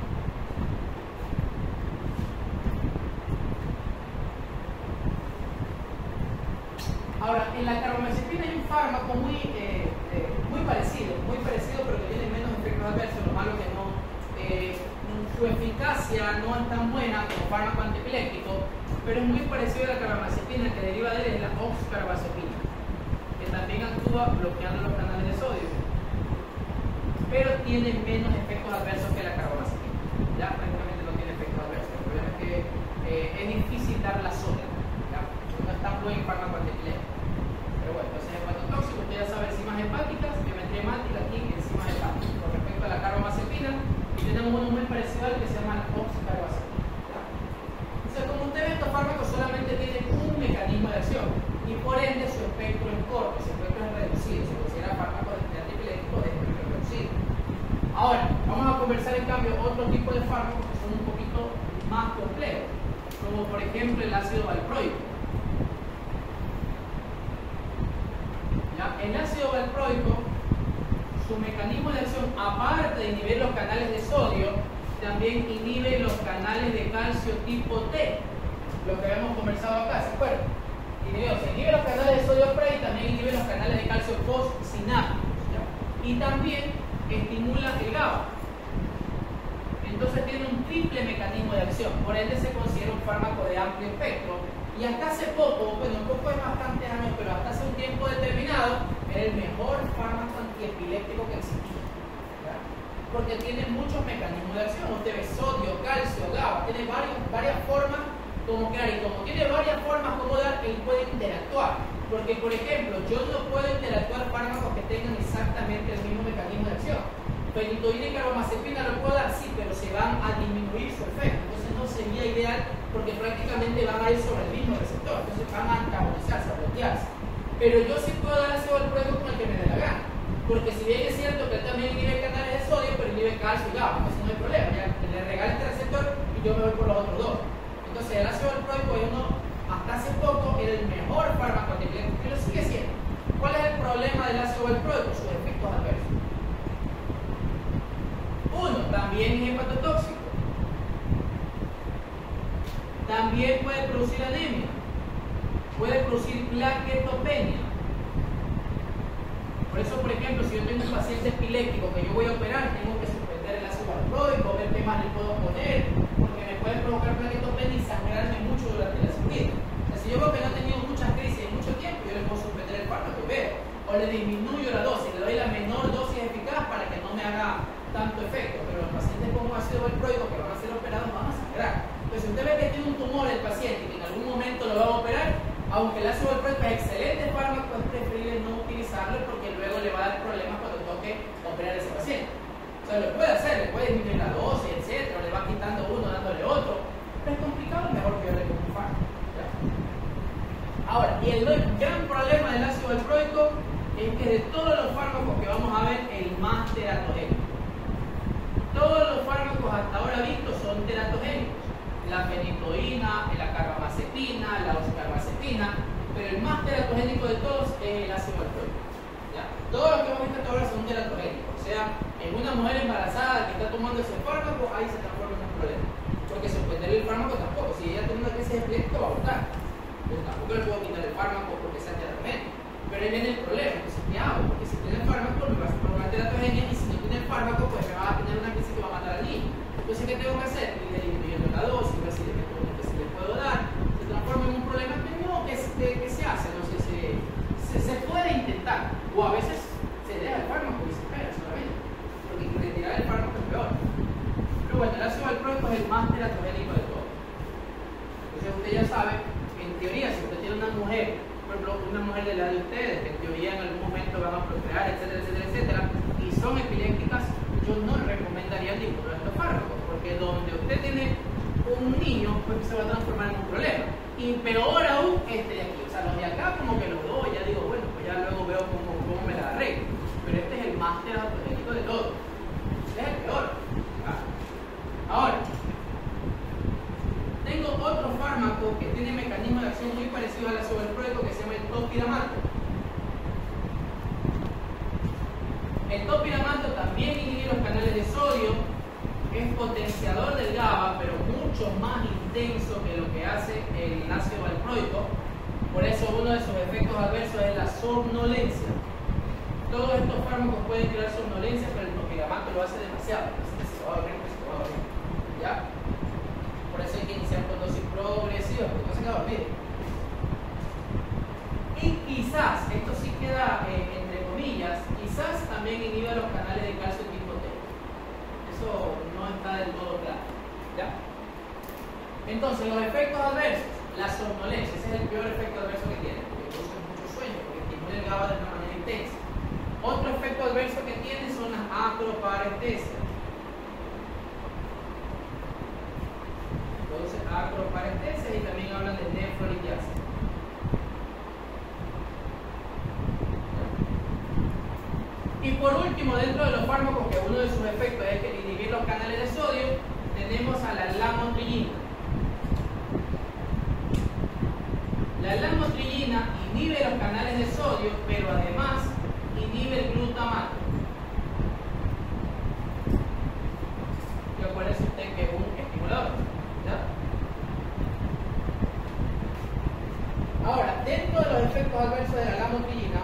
Ahora, en la carbamazepina hay un fármaco muy, eh, eh, muy parecido, muy parecido, pero que tiene menos efectos adversos, lo malo que no, eh, su eficacia no es tan buena como fármaco antiepiléctico, pero es muy parecido a la carbamazepina, que deriva de él es la oxcarbazepina, que también actúa bloqueando los canales de sodio, pero tiene menos efectos adversos que la carbamazepina. Ya prácticamente no tiene efectos adversos. El problema es que eh, es difícil darla sola, ¿ya? No es tan buen fármaco antiepiléctico. Pero bueno, entonces hepatotóxico, usted ya sabe, enzimas hepáticas, biometría hemática y enzimas hepáticas. Con respecto a la carbamazepina, tenemos uno muy parecido al que se llama la oxcarbazepina. Entonces, como usted ve, estos fármacos solamente tienen un mecanismo de acción y por ende su espectro es corto, su espectro es reducido, se considera fármaco de antiepiléptico de espectro reducido. Ahora, vamos a conversar en cambio otro tipo de fármacos que son un poquito más complejos, como por ejemplo el ácido valproico. ¿Ya? El ácido valproico, su mecanismo de acción, aparte de inhibir los canales de sodio, también inhibe los canales de calcio tipo T, lo que habíamos conversado acá, ¿se acuerdan? Inhibe, se inhibe los canales de sodio pre y también inhibe los canales de calcio postsinápticos, ¿ya? Y también estimula el GABA. Entonces tiene un triple mecanismo de acción, por ende se considera un fármaco de amplio espectro. Y hasta hace poco, bueno, un poco es bastantes años, pero hasta hace un tiempo determinado, era el mejor fármaco antiepiléptico que existía. ¿Ya? Porque tiene muchos mecanismos de acción. Usted ve sodio, calcio, GABA, tiene varios, varias formas como crear, y como tiene varias formas como dar, él puede interactuar. Porque, por ejemplo, yo no puedo interactuar fármacos que tengan exactamente el mismo mecanismo de acción. Fenitoína y carbamazepina lo puedo dar, sí, pero se van a disminuir su efecto. Entonces no sería ideal porque prácticamente van a ir sobre el mismo receptor. Entonces van a antagonizarse, a bloquearse. Pero yo sí puedo dar ácido valproico con el que me dé la gana. Porque si bien es cierto que él también inhibe canales de sodio, pero inhibe calcio y GABA, entonces no hay problema. Ya le regalo este receptor y yo me voy por los otros dos. Entonces el ácido valproico es uno, hasta hace poco, era el mejor fármaco antiepiléptico, y lo sigue siendo. ¿Cuál es el problema del ácido valproico? Sus efectos adversos. Uno, también es hepatotóxico. También puede producir anemia. Puede producir plaquetopenia. Por eso, por ejemplo, si yo tengo un paciente epiléptico que yo voy a operar, tengo que suspender el ácido valproico, ver qué más le puedo poner, porque me puede provocar plaquetopenia y sangrarme mucho durante la cirugía. O sea, si yo veo que no he tenido muchas crisis en mucho tiempo, yo le puedo suspender el fármaco, veo, o le disminuyo la dosis, le tanto efecto, pero los pacientes con ácido valproico que van a ser operados van a sangrar. Entonces, si usted ve que tiene un tumor el paciente y que en algún momento lo va a operar, aunque el ácido valproico es excelente fármaco, es preferible no utilizarlo porque luego le va a dar problemas cuando toque operar a ese paciente. O sea, lo puede hacer, le puede disminuir la dosis, etcétera, le va quitando uno, dándole otro, pero es complicado, mejor que darle con un fármaco. ¿Ya? Ahora, y el gran problema del ácido valproico es que de todos los fármacos que vamos a ver, el más teratogénico. Todos los fármacos hasta ahora vistos son teratogénicos. La fenitoína, la carbamazepina, la oxcarbazepina, pero el más teratogénico de todos es el ácido valproico. ¿Ya? Todos los que hemos visto hasta ahora son teratogénicos. O sea, en una mujer embarazada que está tomando ese fármaco, ahí se transforma en un problema. Porque suspenderle el fármaco tampoco. Si ella tiene una crisis epiléptica, va a abortar. Entonces tampoco le puedo quitar el fármaco porque sea teratogénico. Pero ahí viene el problema. Entonces, ¿qué hago? Porque si tiene el fármaco, me va a formar teratogenia, y si no tiene el fármaco, pues me va a tener una crisis que va a matar al niño. Entonces, ¿qué tengo que hacer? Ir disminuyendo la dosis, ver si le, que si le puedo dar, se transforma en un problema que no, que, que, que se hace, no sé, se, se, se puede intentar, o a veces se deja el fármaco y se espera solamente, porque retirar el fármaco es peor. Pero bueno, el ácido valproico es el más teratogénico de todos. Entonces, usted ya sabe, en teoría, si usted tiene una mujer, por ejemplo, una mujer de la de ustedes, que en teoría en algún momento van a procrear, etcétera, etcétera, etcétera, y son epilépticas, yo no recomendaría ninguno de estos fármacos, porque donde usted tiene un niño, pues se va a transformar en un problema. Y peor aún, este de aquí. O sea, los de acá como que los doy, ya digo, bueno, pues ya luego veo cómo, cómo me la arreglo. Pero este es el más teratogénico de todos. Este es el peor. ¿Ah? Ahora, tengo otro fármaco que tiene mecanismo de acción muy parecido al ácido valproico, que se llama el topiramato. El topiramato también inhibe los canales de sodio, es potenciador del GABA, pero mucho más intenso que lo que hace el ácido valproico. Por eso uno de sus efectos adversos es la somnolencia. Todos estos fármacos pueden crear somnolencia, pero el topiramato lo hace demasiado. Entonces se va a dormir, se va a dormir. ¿Ya? Por eso hay que iniciar con dosis progresivas, porque no se queda dormido. Y quizás, esto sí queda eh, entre comillas, quizás también inhiba los canales de calcio tipo T. Eso no está del todo claro. ¿Ya? Entonces, los efectos adversos, la somnolencia, ese es el peor efecto adverso que tiene, porque produce mucho sueño, porque estimula el GABA de una manera intensa. Otro efecto adverso que tiene son las acroparestesias. Produce acroparestesias y también hablan de nefrolitiasis. Y por último, dentro de los fármacos, que uno de sus efectos es que inhibir los canales de sodio, tenemos a la lamotrigina. La lamotrigina inhibe los canales de sodio, pero además inhibe el glutamato. Y acuérdese usted que es un estimulador. ¿Ya? Ahora, dentro de los efectos adversos de la lamotrigina,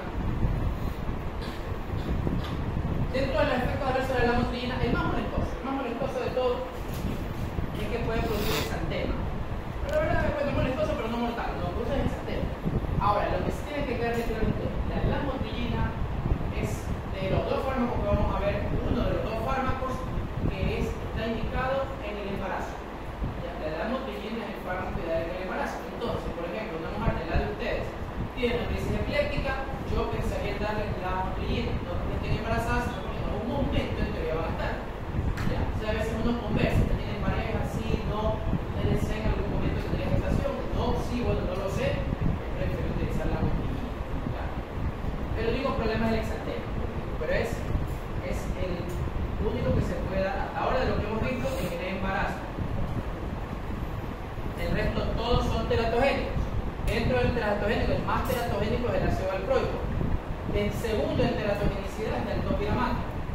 Dentro de los efectos adversos de la lamotrigina, el más molestoso, el más molestoso de todos es que puede producir exantema. Pero la verdad es que es molestoso, pero no mortal, lo que produce es exantema. Ahora, lo que se tiene que quedar claro es la lamotrigina es de los dos fármacos que vamos a ver, uno de los dos fármacos que es, está indicado en el embarazo. Ya, la lamotrigina es el fármaco que da en el embarazo. Entonces, por ejemplo, una mujer de la de ustedes tiene una crisis epiléptica, yo pensaría en darle lamotrigina. No porque tiene embarazada, sino porque en algún momento en teoría van a estar. ¿Ya? O sea, a veces uno conversa, usted tiene pareja, sí, no, le desea en algún momento que tenga gestación, no, sí, bueno, no lo sé, prefiero utilizar lamotrigina. ¿Ya? Pero digo, el problema es el exantema, pero es, es el único que se puede dar hasta ahora de lo que hemos visto en el embarazo. El resto todos son teratogénicos. Dentro del teratogénico, el más teratogénico es el ácido valproico. El segundo en teratogenicidad está el topiramato.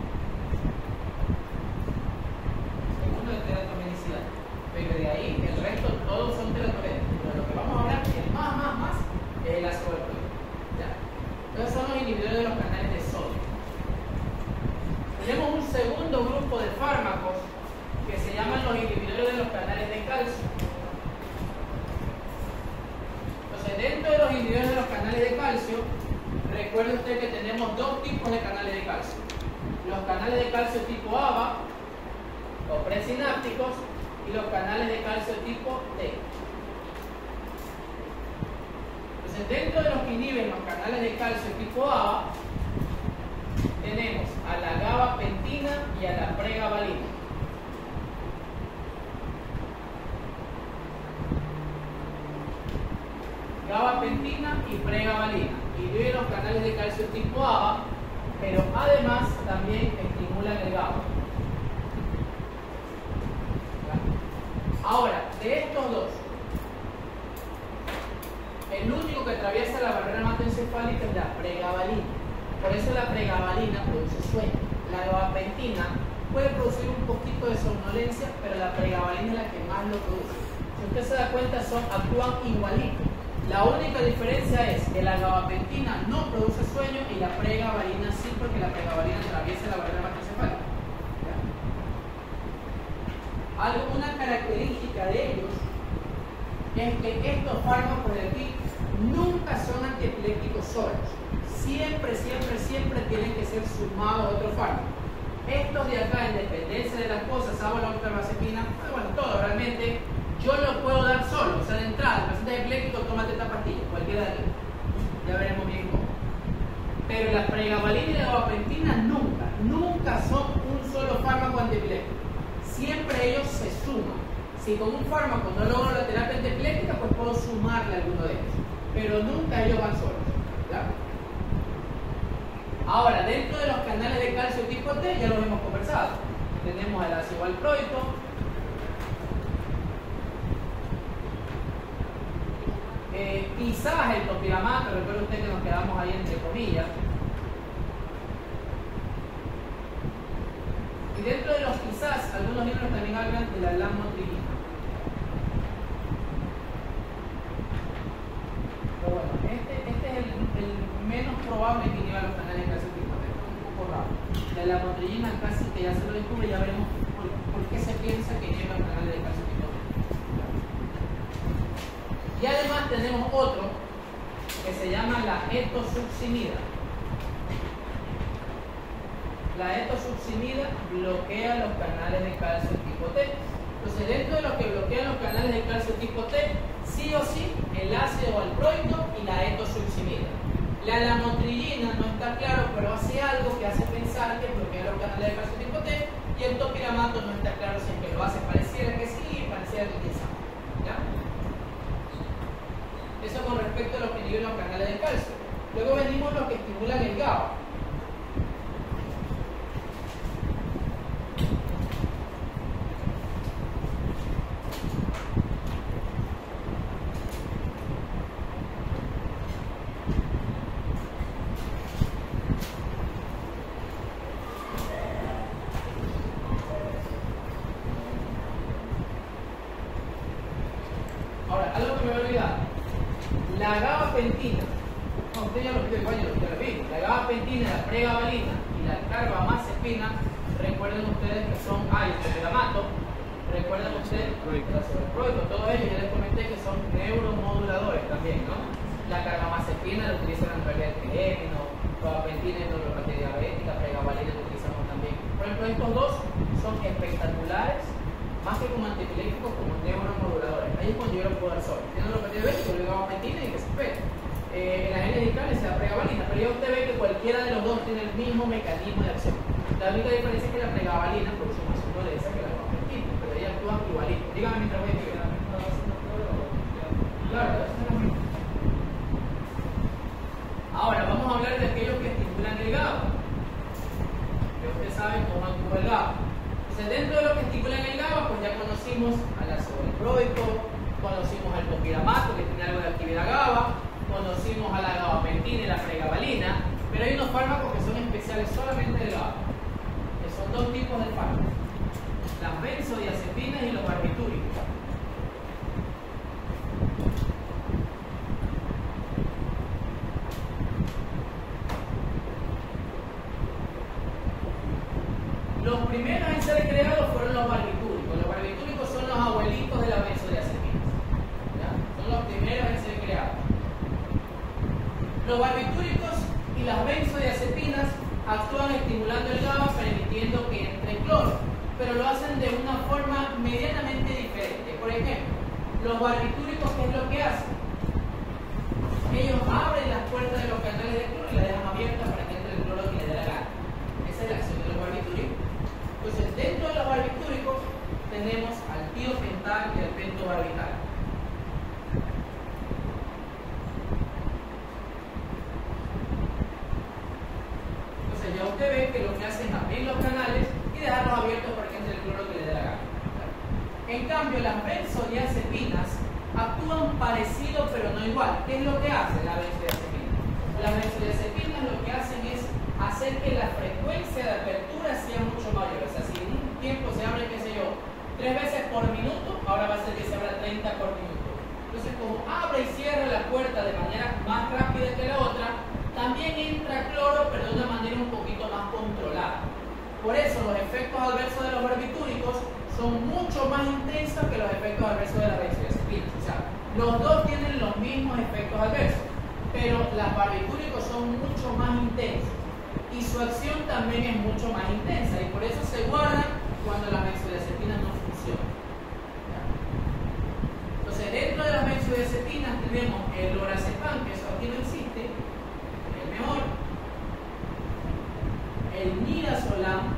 Segundo en teratogenicidad. Pero de ahí, el resto todos son teratogénicos. Pero lo que vamos a hablar, el más, más, más, es el ácido valproico. ¿Ya? Entonces son los inhibidores de los canales de sodio. Tenemos un segundo grupo de fármacos que se llaman los inhibidores de los canales de calcio. Dentro de los inhibidores de los canales de calcio, recuerde usted que tenemos dos tipos de canales de calcio. los canales de calcio tipo A B A o presinápticos y los canales de calcio tipo T. Entonces, dentro de los que inhiben los canales de calcio tipo A B A, tenemos a la gabapentina y a la pregabalina. Gabapentina y pregabalina inhiben los canales de calcio tipo A B A, pero además también estimulan el GABA. Ahora, de estos dos, el único que atraviesa la barrera hematoencefálica es la pregabalina. Por eso la pregabalina produce sueño. La gabapentina puede producir un poquito de somnolencia, pero la pregabalina es la que más lo produce. Si usted se da cuenta, son, actúan igualito. La única diferencia es que la gabapentina no produce sueño y la pregabalina sí, porque la pregabalina atraviesa la barrera hematoencefálica. Algo, una característica de ellos es que estos fármacos de aquí nunca son antiepilépticos solos. Siempre, siempre, siempre tienen que ser sumados a otro fármaco. Estos de acá, en dependencia de las cosas, hago la octarbazepina, bueno, todo realmente, yo lo puedo dar solo. O sea, de entrada, el paciente epiléptico, tómate esta pastilla, cualquiera de ellos. Ya veremos bien cómo. Pero la pregabalina y la gabapentina nunca, nunca son un solo fármaco antiepiléptico. Siempre ellos se suman. Si con un fármaco no logro la terapia antiepiléptica, pues puedo sumarle a alguno de ellos. Pero nunca ellos van solos. ¿Ya? Ahora, dentro de los canales de calcio tipo T, ya los hemos conversado. Tenemos el ácido valproico, eh, quizás el topiramato, recuerde usted que nos quedamos ahí entre comillas. Y dentro de los quizás, algunos libros también hablan de la lamotrigina. Pero bueno, este, este es el, el menos probable que inhiba los canales de calcio tipo T. Un poco raro. La lamotrigina casi que ya se lo descubre, ya veremos por, por qué se piensa que inhiba los canales de calcio tipo T. Y además tenemos otro que se llama la etosuximida. La etosuximida bloquea los canales de calcio tipo T. Entonces, dentro de los que bloquean los canales de calcio tipo T, sí o sí, el ácido valproico y la etosuximida. La lamotrigina no está claro, pero hace algo que hace pensar que bloquea los canales de calcio tipo T, y el topiramato no está claro si es que lo hace. Pareciera que sí, pareciera que quizá. ¿Ya? Eso con respecto a los que inhiben los canales de calcio. Luego venimos los que estimulan el GABA. Ahora, algo que me voy a olvidar. La gabapentina, no, usted ya lo vio, coño, ya lo vi. La gabapentina, la pregabalina y la carbamazepina, recuerden ustedes que son, ah, el topiramato, recuerden ustedes, el proico, todo ello, ya les comenté que son neuromoduladores también, ¿no? La carbamazepina la utilizan en realidad el triémino, gabapentina en neuropatía diabética, pregabalina la utilizamos también. Por ejemplo, estos dos son espectaculares, más que como antiepilépticos, como neuromoduladores. Ahí es cuando yo lo puedo dar solo. Tiene neuropatía diabética, yo le doy gabapentina y que se espere. Eh, en las genes distales se da pregabalina, pero ya usted ve que cualquiera de los dos tiene el mismo mecanismo de acción. La única diferencia es que la pregabalina produce más somnolencia que la gabapentina, pero ella actúa igualito. Dígame mientras voy a escribir. Claro, eso es lo mismo. Ahora vamos a hablar de aquellos que estimulan el GABA. Que usted sabe cómo actúa el GABA. Entonces, dentro de los que estimulan el GABA, pues ya conocimos al ácido valproico, conocimos al topiramato, que tiene algo de actividad GABA, conocimos a la gabapentina y la pregabalina, pero hay unos fármacos que son especiales solamente del GABA, que son dos tipos de fármacos: las benzodiazepinas y los barbitúricos. Los primeros en ser creados fueron los barbitúricos. Los barbitúricos son los abuelitos de las benzodiazepinas. ¿Ya? Son los primeros en ser creados. Los barbitúricos y las benzodiazepinas actúan estimulando el GABA, permitiendo que entre cloro, pero lo hacen de una forma medianamente diferente. Por ejemplo, los barbitúricos, ¿qué es lo que hacen? Ellos abren las puertas de los canales de cloro y las dejan abiertas para que entre el cloro que le dé la gana. Esa es la acción de los barbitúricos. Entonces, dentro de los barbitúricos tenemos al tiopental y al pentobarbital. Entonces, ya usted ve que lo que hacen es abrir los canales y dejarlos abiertos para que entre el cloro que le dé la gana. En cambio, las benzodiazepinas actúan parecido pero no igual. ¿Qué es lo que hace la benzodiazepina? Las benzodiazepinas lo que hacen es hacer que la frecuencia de apertura sea mucho mayor. O sea, si en un tiempo se abre, qué sé yo, tres veces por minuto, ahora va a ser que se abra treinta por minuto. Entonces, como abre y cierra la puerta de manera más rápida que la otra, también entra cloro, pero de una manera un poquito más controlada. Por eso, los efectos adversos de los barbitúricos son mucho más intensos que los efectos adversos de la benzodiazepina. O sea, los dos tienen los mismos efectos adversos, pero los barbitúricos son mucho más intensos y su acción también es mucho más intensa, y por eso se guardan cuando las benzodiazepinas no funcionan. Entonces, dentro de las benzodiazepinas tenemos el lorazepam, que eso aquí no existe, el mejor, el midazolam,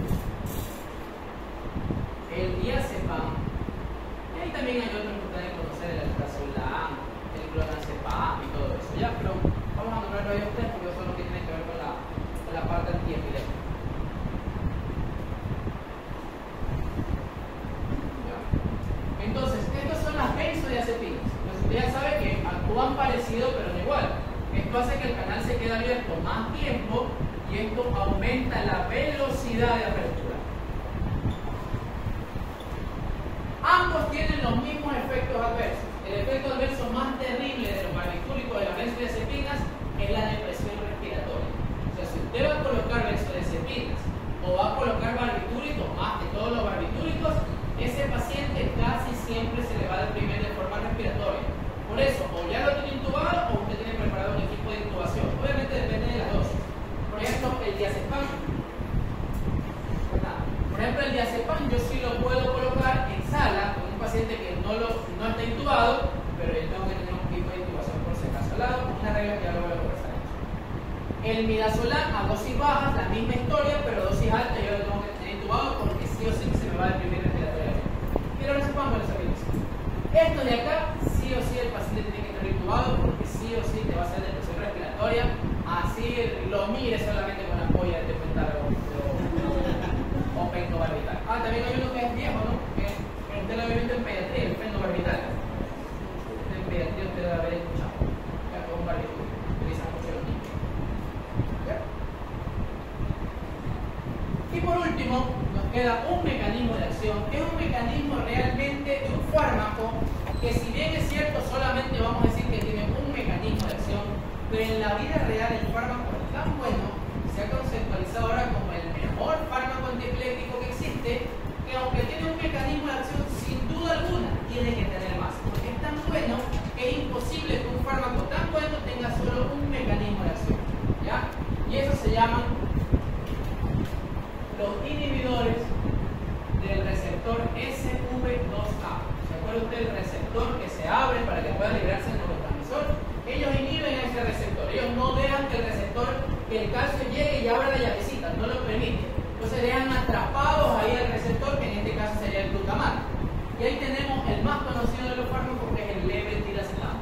el diazepam, y ahí también hay otros que pueden conocer, el alprazolam, el clonazepam y todo eso, ya, pero vamos a nombrarlo ahí a ustedes porque eso es lo que tiene que ver con la, con la parte antiepiléptica. Entonces, estas son las benzodiazepinas. Pues usted ya sabe que actúan parecido pero no igual. Esto hace que el canal se quede abierto más tiempo y esto aumenta la velocidad de apertura. Ambos tienen los mismos efectos adversos. El efecto adverso más terrible de los barbitúricos de las benzodiazepinas es la depresión respiratoria. O sea, si usted va a colocar benzodiazepinas o va a colocar barbitúricos, más de todos los barbitúricos, ese paciente casi siempre se le va a deprimir de forma respiratoria. Por eso, o ya lo tiene intubado o usted tiene preparado un equipo de intubación. Obviamente depende de las dosis. Por ejemplo, el diazepam. Por ejemplo, el diazepam yo sí lo puedo colocar en sala con un paciente que no, lo, no está intubado, pero yo tengo que tener un equipo de intubación por si acaso al lado, una regla que ya lo voy a conversar. El midazolam a dosis bajas, la misma historia, pero dosis altas yo lo tengo que tener intubado porque sí o sí se me va a deprimir respiratoriamente. Pero no se pongan los amigos. Esto de acá, sí o sí el paciente tiene que estar intubado porque sí o sí te va a hacer depresión respiratoria, así lo mire solamente con apoyo de pental o, o pentobarbital. Ah, también hay uno que es viejo, ¿no? Que, que usted lo había visto en pediatría, el pentobarbital. En pediatría usted lo haber escuchado. Ya con un barbitúrico, utilizan mucho los niños. Y por último, nos queda un mecanismo de acción, que es un mecanismo realmente de un fármaco que, si bien es cierto, solamente vamos a decir que tiene un mecanismo de acción, pero en la vida real el fármaco es tan bueno, se ha conceptualizado ahora como el mejor fármaco antiepiléptico que existe, que aunque tiene un mecanismo de acción, sin duda alguna tiene que tener más, porque es tan bueno que es imposible que un fármaco tan bueno tenga solo un mecanismo de acción, ¿ya? Y eso se llama los inhibidores del receptor S V dos A. ¿Se acuerda usted del receptor que se abre para que pueda liberarse el neurotransmisor? Ellos inhiben ese receptor, ellos no dejan que el receptor, que el calcio llegue y abra la llavecita, no lo permite. Entonces dejan atrapados ahí al receptor, que en este caso sería el glutamato. Y ahí tenemos el más conocido de los fármacos, que es el levetiracetam.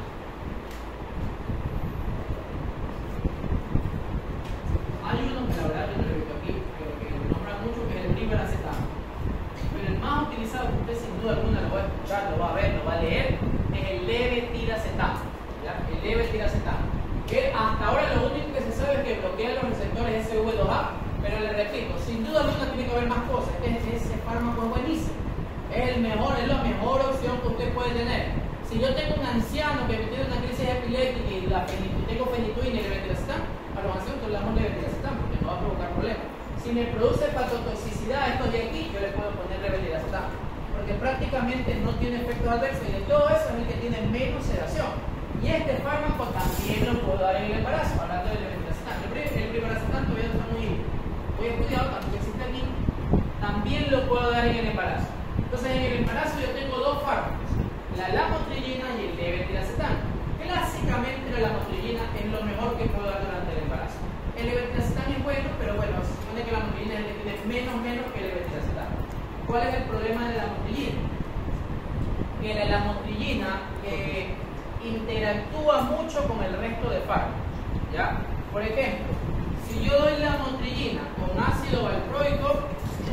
Hay uno que la verdad yo no lo he visto aquí, pero que lo nombran mucho, que es el brivaracetam. Pero el más utilizado, que usted sin duda alguna lo va a escuchar, lo va a ver, lo va a leer, es el levetiracetam. El levetiracetam. Que hasta ahora lo único que se sabe es que bloquea los receptores S V dos A, pero le repito, sin duda alguna tiene que haber más cosas. Este, ese fármaco es buenísimo. Es el mejor, es la mejor opción que usted puede tener. Si yo tengo un anciano que me tiene una crisis epiléptica y la tengo fenitoína y levetiracetam, a los ancianos le damos levetiracetam porque no va a provocar problemas. Si me produce hepatotoxicidad esto de aquí, yo le puedo poner levetiracetam, porque prácticamente no tiene efectos adversos y de todo eso es el que tiene menos sedación. Y este fármaco también lo puedo dar en el embarazo, hablando del levetiracetam. El brivaracetam todavía no está muy muy estudiado, también existe aquí, también lo puedo dar en el embarazo. Entonces en el embarazo yo tengo dos fármacos, la lamotrigina y el levetiracetam. Clásicamente la lamotrigina es lo mejor que puedo dar durante el embarazo. El levetiracetam es bueno, pero bueno, se supone que la lamotrigina es el que tiene menos menos que el levetiracetam. ¿Cuál es el problema de la lamotrigina? Que la lamotrigina eh, interactúa mucho con el resto de fármacos, ¿ya? Por ejemplo, si yo doy la lamotrigina con ácido valproico,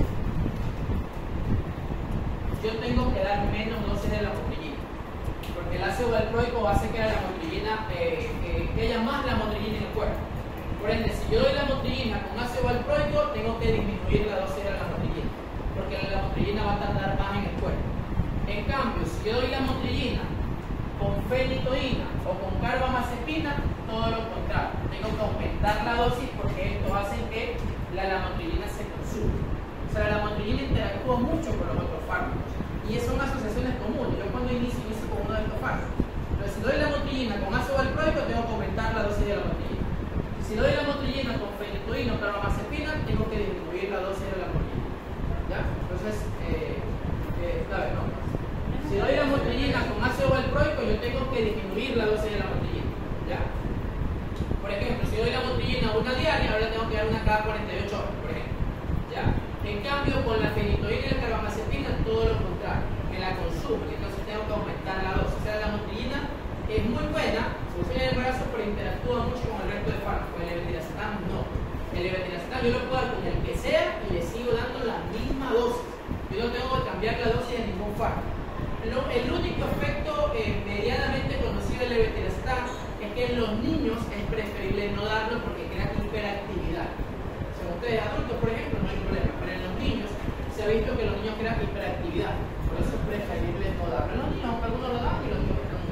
yo tengo que dar menos dosis de lamotrigina, porque el ácido valproico hace que la lamotrigina, eh, eh, que haya más lamotrigina en el cuerpo. Por ende, si yo doy lamotrigina con ácido valproico, tengo que disminuir la dosis de la lamotrigina, porque la lamotrigina va a tardar más en el cuerpo. En cambio, si yo doy lamotrigina con fenitoína o con carbamazepina, todo lo contrario, tengo que aumentar la dosis porque esto hace que la lamotrigina se consuma. O sea, la lamotrigina interactúa mucho con los otros fármacos y son asociaciones comunes. Yo cuando inicio, inicio con uno de estos fármacos. Entonces, si doy lamotrigina con ácido valproico, tengo que aumentar la dosis de lamotrigina. Si doy lamotrigina con fenitoína o carbamazepina, tengo que disminuir la dosis de lamotrigina. ¿Ya? Entonces, eh, eh, a ver, no. Si doy lamotrigina con ácido valproico, yo tengo que disminuir la dosis de lamotrigina. ¿Ya? Por ejemplo, si doy lamotrigina una diaria, ahora tengo que dar una cada cuarenta y ocho horas, por ejemplo. ¿Ya? En cambio, con la fenitoína y la carbamazepina, todo lo contrario, que la consumen, entonces tengo que aumentar la dosis. O sea, la lamotrigina es muy buena, funciona en el embarazo, pero interactúa mucho con el resto de fármacos. El levetiracetam no. El levetiracetam yo lo puedo dar con el que sea y le sigo dando la misma dosis. Yo no tengo que cambiar la dosis de ningún fármaco. El único efecto eh, medianamente conocido del levetiracetam es que en los niños es preferible no darlo porque crea hiperactividad. O sea, ustedes adultos, por ejemplo, no hay problema, pero en los niños se ha visto que los niños crean hiperactividad, por eso es preferible no darlo. En los niños, aunque algunos lo dan y los niños están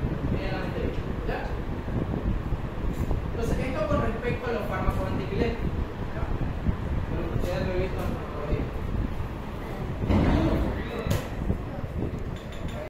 medianamente bien, ¿ya? Entonces, esto con respecto a los fármacos antiepilépticos.